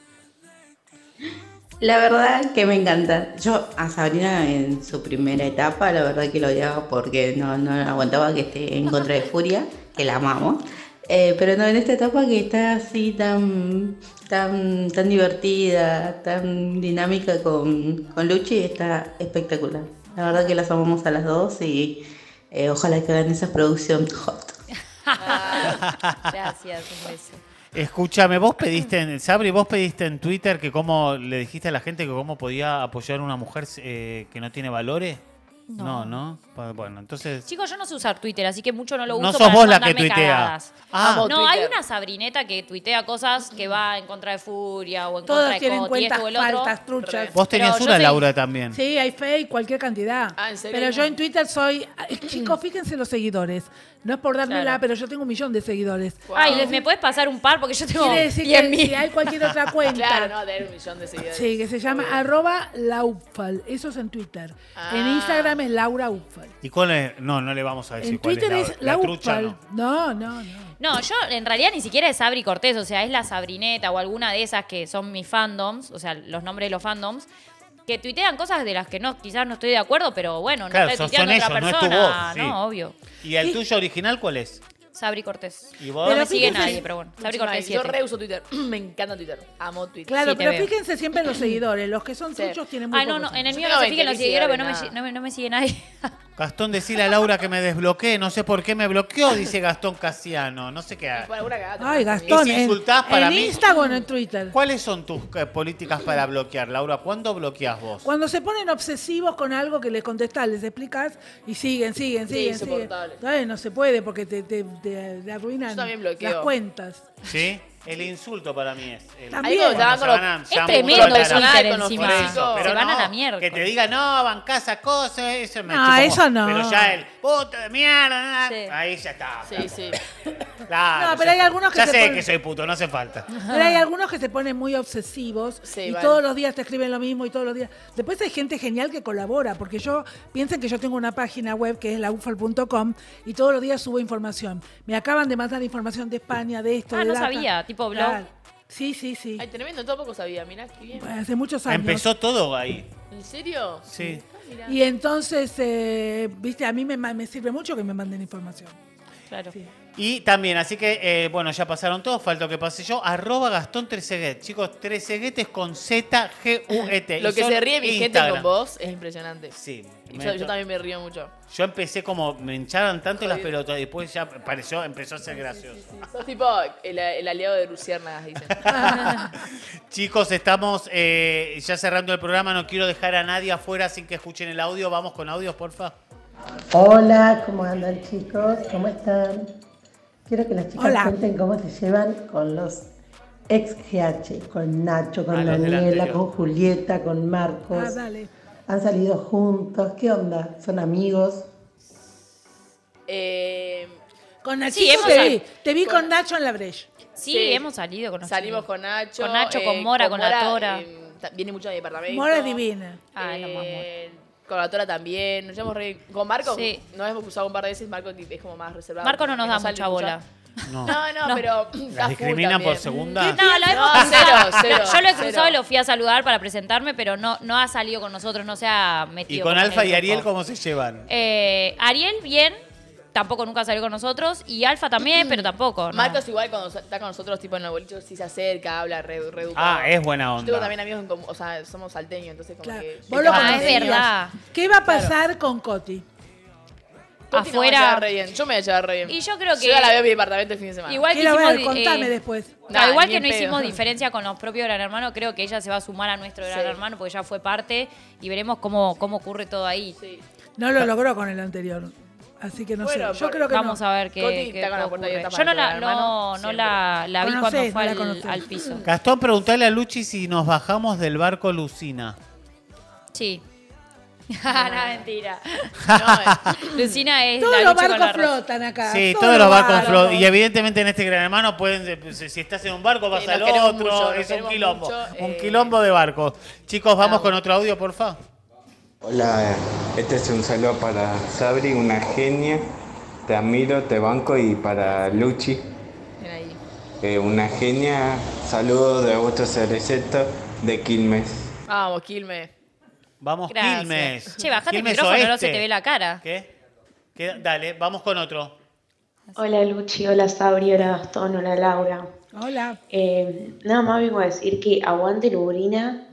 La verdad que me encanta. Yo a Sabrina en su primera etapa, la verdad que lo odiaba porque no, no aguantaba que esté en contra de Furia, que la amamos. Eh, pero no, en esta etapa que está así tan, tan, tan divertida, tan dinámica con, con Luchi, está espectacular. La verdad que las amamos a las dos y eh, ojalá que hagan esa producción hot. Gracias, un beso. Escúchame, vos pediste, en, Sabri, vos pediste en Twitter que cómo le dijiste a la gente que cómo podía apoyar a una mujer eh, que no tiene valores. No, No. no. Pa- Bueno, entonces. Chicos, yo no sé usar Twitter, así que mucho no lo uso No sos para vos la que mandarme tuitea. cagadas. Ah. Amo No, hay Twitter. una Sabrineta que tuitea cosas que va en contra de Furia o en Todos contra de tienen Coti, cuentas esto o el otro. faltas, truchas. Vos tenías Pero yo una, soy- Laura, también. Sí, hay fake, cualquier cantidad. Ah, ¿en serio? Pero yo en Twitter soy... eh, Chicos, fíjense los seguidores. No es por dármela, Claro. pero yo tengo un millón de seguidores. Ay, ¿me puedes pasar un par? Porque yo tengo Quiere decir diez que mil. si hay cualquier otra cuenta... Claro, no, tener un millón de seguidores. Sí, que se llama arroba laupfal. Eso es en Twitter. Ah. En Instagram es Laura Upfal. ¿Y cuál es? No, no le vamos a decir En cuál Twitter es es la, la trucha, Laupfal. no. No, no, no. No, yo en realidad ni siquiera es Sabri Cortés, o sea, es la Sabrineta o alguna de esas que son mis fandoms, o sea, los nombres de los fandoms, que tuitean cosas de las que no, quizás no estoy de acuerdo, pero bueno, no Claro, está son- tuiteando son otra ellos, no es tu persona. voz, sí. No, obvio. ¿Y el tuyo original cuál es? Sabri Cortés. ¿Y vos? No me Pero sigue fíjense- nadie, pero bueno. Sabri Muchísimas Cortés gracias. Yo siete. reuso Twitter. Me encanta Twitter. Amo Twitter. Claro, Sí, te pero veo. fíjense siempre en los seguidores. Los que son Sí. truchos tienen muy Ay, no, pocos no, en el seguidores. mío Yo no no se fijen los veinte seguidores, mil pero no me, seguidores, no, me, no me sigue nadie. Gastón, decile a Laura que me desbloquee. No sé por qué me bloqueó, dice Gastón Casiano. No sé qué. Y por alguna cagada te Ay, mandas Gastón, Y si en, insultás para en mí- Instagram o en Twitter. ¿Cuáles son tus eh, políticas para bloquear, Laura? ¿Cuándo bloqueas vos? Cuando se ponen obsesivos con algo que les contestás, les explicás y siguen, siguen, Sí, siguen, siguen. insoportable. Entonces no se puede porque te, te, te- te arruinan Yo también bloqueo. las cuentas. ¿Sí? El insulto para mí es. El, También. Cuando Te van se con los- van a- es se van tremendo mucho a el la- Twitter con los encima. físicos, pero Se van a no, la mierda. Que te diga, no, bancás a cosas, eso me No, chupa eso como- no. Pero ya el puto de mierda, Sí. ahí ya está. Sí, sí. Claro, No, pero ya hay está. algunos que Ya se sé ponen- que soy puto, no hace falta. Pero hay algunos que se ponen muy obsesivos Sí, y vale. todos los días te escriben lo mismo y todos los días. Después hay gente genial que colabora, porque yo piensen que yo tengo una página web que es la u f a l punto com y todos los días subo información. Me acaban de mandar información de España, de esto, Ah, de no data. sabía, tipo blog. Claro. Sí, sí, sí. Ay, tremendo, tampoco sabía, mirá, qué bien. Bueno, hace muchos años. Empezó todo ahí. ¿En serio? Sí. Ah, mirá. Y entonces, eh, viste, a mí me, ma- me sirve mucho que me manden información. Claro. Y también, así que, eh, bueno, ya pasaron todos, falta que pase yo. Arroba Gastón Trezeguet. Chicos, Trezeguet es con Z G U E T. Lo Y que son se ríe mi gente Instagram. con vos es impresionante. Sí. Y me- Yo, yo también me río mucho. Yo empecé como, me hincharon tanto las Jodido. pelotas, y después ya pareció, empezó a ser gracioso. Sos tipo el, el aliado de Luciérnagas, dicen. Chicos, estamos eh, ya cerrando el programa, no quiero dejar a nadie afuera sin que escuchen el audio. Vamos con audios, porfa. Hola, ¿cómo andan chicos? ¿Cómo están? Quiero que las chicas Hola. cuenten cómo se llevan con los ex G H, con Nacho, con Ah, los del Daniela, anterior. con Julieta, con Marcos. Ah, dale. Han salido juntos, ¿qué onda? ¿Son amigos? Eh, Con Nachito Sí, hemos te sal- vi. Te vi con- con Nacho en la Breche. Sí, Sí. hemos salido con salimos con Nacho. Con Nacho, eh, con Mora, con la Tora. eh, ta- viene mucho a mi departamento. Mora es divina. Ah, es lo más Eh, con la Tora también. Nos llevamos re- Con Marco Sí. nos hemos cruzado un par de veces. Marco es como más reservado. Marco no nos Que da sale mucha bola. No. No, no, No. pero. ¿Las discriminan por segunda? No, lo hemos No, cero, cruzado. cero, Yo lo he cero. cruzado y lo fui a saludar para presentarme, pero no, no ha salido con nosotros, no se ha metido. ¿Y con como en Alfa el y Ariel grupo. cómo se llevan? Eh, Ariel, bien. Tampoco nunca salió con nosotros. Y Alfa también, pero tampoco. no. Marcos igual cuando está con nosotros, tipo en el boliche, sí se acerca, habla re, re educado. Ah, es buena Yo tengo onda. también amigos en común, o sea, somos salteños, entonces como Claro. que... Vos lo Ah, es conocías. verdad. ¿Qué va a pasar con Coti? Coti nos va a Afuera- llevar re bien. Yo me voy a llevar re bien. Y yo creo que- Yo ya la veo en mi departamento el fin de semana. Igual que Quiero hicimos. ver, di- contame eh, después. no, Nah, igual ni que en no pedo. hicimos diferencia con los propios Gran Hermano, creo que ella se va a sumar a nuestro Gran Sí. Hermano porque ya fue parte y veremos cómo, cómo ocurre todo ahí. Sí. No lo logró con el anterior. Así que no Bueno, sé. Yo por- creo que Vamos no. a ver qué, Coti qué está con la puerta ocurre. abierta Yo para no la, nuestro Gran Hermano, no, no siempre. la, la vi Conocés, cuando fue no la al, conocés. al piso. Gastón, preguntale a Luchi si nos bajamos del barco Lucina. Sí. no, mentira. No, eh, Lucina es Todos la los lucha con la barcos rosa. flotan acá. Sí, todos los barcos barcos. flotan. Y evidentemente en este Gran Hermano pueden, si si estás en un barco vas Sí, al nos queremos otro, mucho, nos es un queremos quilombo. mucho, Un eh, quilombo de barcos. Chicos, vamos vamos. con otro audio, porfa. Hola, este es un saludo para Sabri, una genia. Te admiro, te banco y para Luchi, ven ahí. eh, una genia. Saludos de Augusto Cerezeto de Quilmes. Vamos, Quilmes. Vamos, Gracias. Quilmes. Che, bajate el Quilmes micrófono, no Oeste. se te ve la cara. ¿Qué? ¿Qué? Dale, vamos con otro. Hola Luchi, hola Sabri, hola Gastón, hola Laura. Hola. Eh, nada más vengo a decir que aguante Lubrina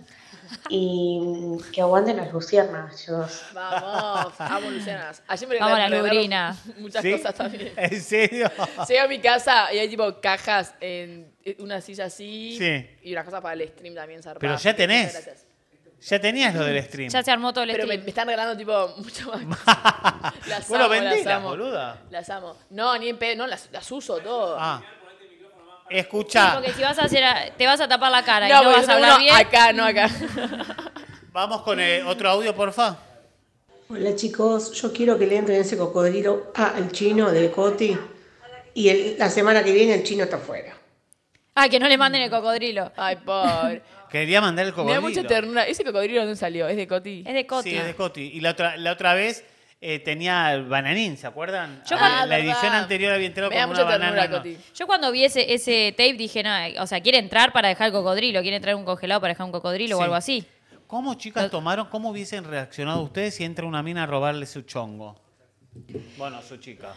y que aguanten las luciernas, chicos. Vamos, amo Lucianas. Ayer me Vamos a la regalaron Lubrina. Muchas ¿Sí? cosas también. ¿En serio? Llegué a mi casa y hay tipo cajas en una silla así Sí. y una cosa para el stream también zarpada. Pero ya tenés. Muchas gracias. Ya tenías lo del stream. Ya se armó todo el Pero me, stream. me están regalando tipo mucho más. Las Bueno, amo, las vendilas, amo. boluda. Las amo. No, ni en pedo, no, las, las uso todo. Ah. Sí, Escucha, porque si vas a hacer, a- te vas a tapar la cara y No, no porque vas yo a tengo hablar uno bien. acá, no acá. vamos con eh, otro audio, porfa. Hola chicos, yo quiero que le entren ese cocodrilo al chino de Coti y el- la semana que viene el chino está afuera. Ah, que no le manden el cocodrilo. Ay, pobre. Quería mandar el Me da cocodrilo. mucha ternura. ¿Ese cocodrilo dónde salió? ¿Es de Coti? Es de Coti. Sí, es de Coti. Y la otra, la otra vez eh, tenía el bananín, ¿se acuerdan? Yo Ah, cuando- la edición verdad. anterior había entrado Me da con mucha una ternura, banana. no. Coti. Yo cuando vi ese, ese tape dije, no, o sea, quiere entrar para dejar el cocodrilo, quiere entrar un congelado para dejar un cocodrilo Sí. o algo así. ¿Cómo, chicas, tomaron, cómo hubiesen reaccionado ustedes si entra una mina a robarle su chongo? Bueno, su chica.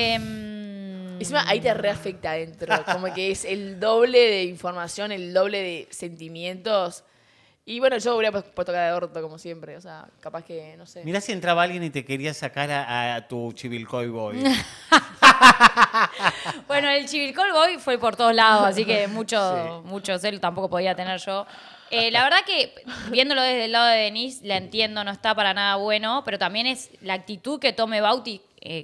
Em, Encima ahí te reafecta adentro. Como que es el doble de información, el doble de sentimientos. Y bueno, yo hubiera pu- puesto cara de orto como siempre. O sea, capaz que, no sé. Mirá si entraba alguien y te quería sacar a, a tu Chivilcoy Boy. Bueno, el Chivilcol Boy fue por todos lados, así que mucho, mucho cel tampoco podía tener yo. Eh, la verdad que, viéndolo desde el lado de Denise, la entiendo, no está para nada bueno, pero también es la actitud que tome Bauti, eh,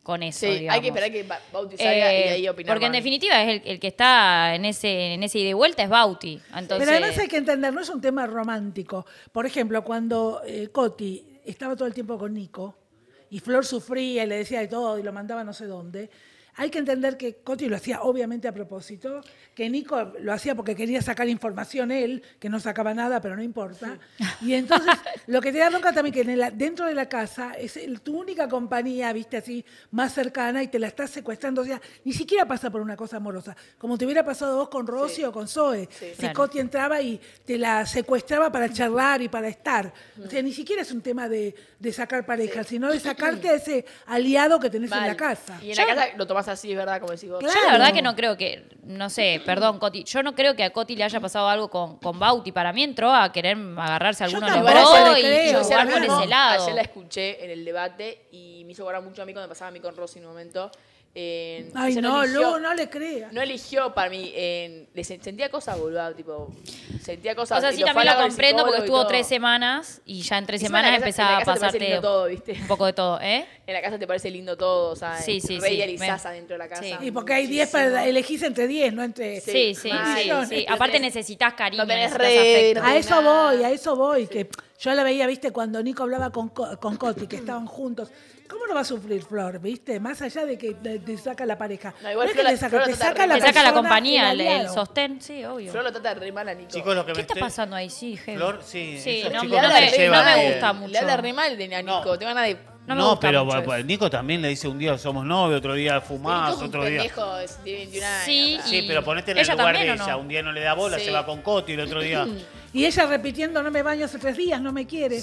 con eso, Sí, digamos. hay que esperar que Ba- Bauti salga Eh, y ahí opinar. Porque en más. definitiva es el, el que está en ese, en ese ida y vuelta es Bauti. Entonces, Pero además hay que entender, no es un tema romántico. Por ejemplo, cuando eh, Coti estaba todo el tiempo con Nico y Flor sufría y le decía de todo y lo mandaba no sé dónde, hay que entender que Coti lo hacía obviamente a propósito, que Nico lo hacía porque quería sacar información él, que no sacaba nada, pero no importa. Y entonces lo que te da bronca también que en el- dentro de la casa es el- tu única compañía, viste, así, más cercana y te la estás secuestrando. O sea, ni siquiera pasa por una cosa amorosa, como te hubiera pasado vos con Rosy Sí. o con Zoe. Sí. Si Claro. Coti entraba y te la secuestraba para charlar y para estar. O sea, ni siquiera es un tema de, de sacar pareja, sino de sacarte a ese aliado que tenés en Mal. la casa. Y en la casa lo tomás así, es verdad, como decís vos. Yo la verdad que no creo que, no sé, perdón, Coti, yo no creo que a Coti le haya pasado algo con, con Bauti. Para mí entró a querer agarrarse a alguno de los Igual ayer dos le y, creo, y jugar igual por no, ese lado. Ayer la escuché en el debate y me hizo acordar mucho a mí cuando me pasaba a mí con Rosy en un momento. Eh, Ay, ella no, eligió- Lu, no le creas. No eligió para mí, eh, le se- sentía cosas, boludo, tipo, sentía cosas. O sea, y sí, lo fue también a lo hablar con el comprendo porque psicólogo y estuvo todo. tres semanas y ya en tres Encima en semanas la casa- empezaba en la a casa te parece pasarte lindo todo, ¿viste? un poco de todo, ¿eh? En la casa te parece lindo todo, o sea, Sí, sí, re sí, idealizás me- adentro de la casa. sí. Y porque hay diez, Muchísimo. para elegís entre diez, no entre... Sí, sí, más sí, millones. sí. Aparte necesitas cariño, no tenés necesitas red, afecto. no A tenés eso nada. voy, a eso voy, que yo la veía, viste, cuando Nico hablaba con, Co- con Coti, que estaban juntos. ¿Cómo no va a sufrir Flor, viste? Más allá de que te, te saca la pareja. No, igual es Flor que la- te saca, Flor la te trata saca re la mal. Te saca la persona, compañía, el, el aliado. sostén, sí, obvio. Flor lo trata de re mal a Nico. Chicos, lo que ¿Qué me está estoy- pasando ahí? Sí, Gem. Flor, sí, Sí, esos no, chicos no no me, la no llevan me bien. gusta mucho. Le habla re mal de a Nico, tengo ganas de... No me No, gusta pero mucho bueno, eso. Nico también le dice un día somos novios, otro día fumás, Nico es un otro día. pendejo, es- tiene veintiún años. Sí, o sea. Sí, y- pero ponete en el ¿Ella lugar de también o ella. no? Un día no le da bola, Sí. se va con Coti, y el otro día. Y ella repitiendo, no me baño hace tres días, no me quiere.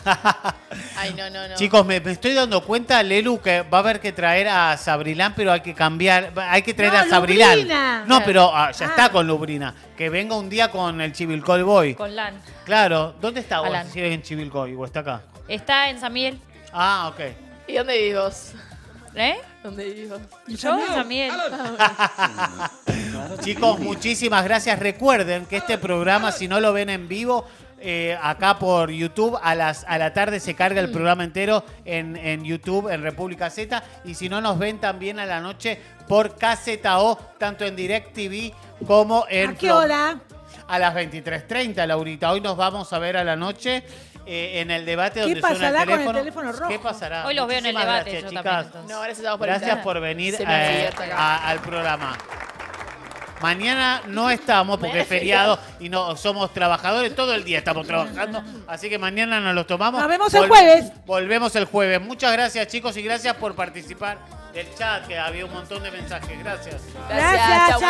Ay, no, no, no. Chicos, me, me estoy dando cuenta, Lelu, que va a haber que traer a Sabrilán, pero hay que cambiar. Hay que traer No, a Sabrilán. Lubrina. No, pero ah, ya Ah. está con Lubrina. Que venga un día con el Chivilcoy Boy. Con Lan. Claro, ¿dónde está vos? Alan. Si en Chivilcoy o está acá. Está en San Miguel. Ah, ok. ¿Y dónde vivís vos? ¿Eh? ¿Dónde vivís vos? Yo en San Miguel. Chicos, muchísimas gracias. Recuerden que este programa, si no lo ven en vivo, eh, acá por YouTube, a las a la tarde se carga el programa entero en, en YouTube, en República Z. Y si no, nos ven también a la noche por K Z O, tanto en DirecTV como en ¿A qué Flow. hora? A las veintitrés treinta, Laurita. Hoy nos vamos a ver a la noche eh, en el debate ¿Qué donde suena pasará el con el teléfono. teléfono rojo? ¿Qué pasará? Hoy los veo en el Muchísimas debate, gracias, yo chicas. también, entonces. No, gracias a vos por Gracias invitarme. por venir Se me eh, divierte acá. a- al programa. Mañana no estamos porque es feriado y no somos trabajadores, todo el día estamos trabajando, así que mañana nos los tomamos. Nos vemos el jueves. Volvemos el jueves. Muchas gracias, chicos, y gracias por participar del chat, que había un montón de mensajes. Gracias. Gracias, chau.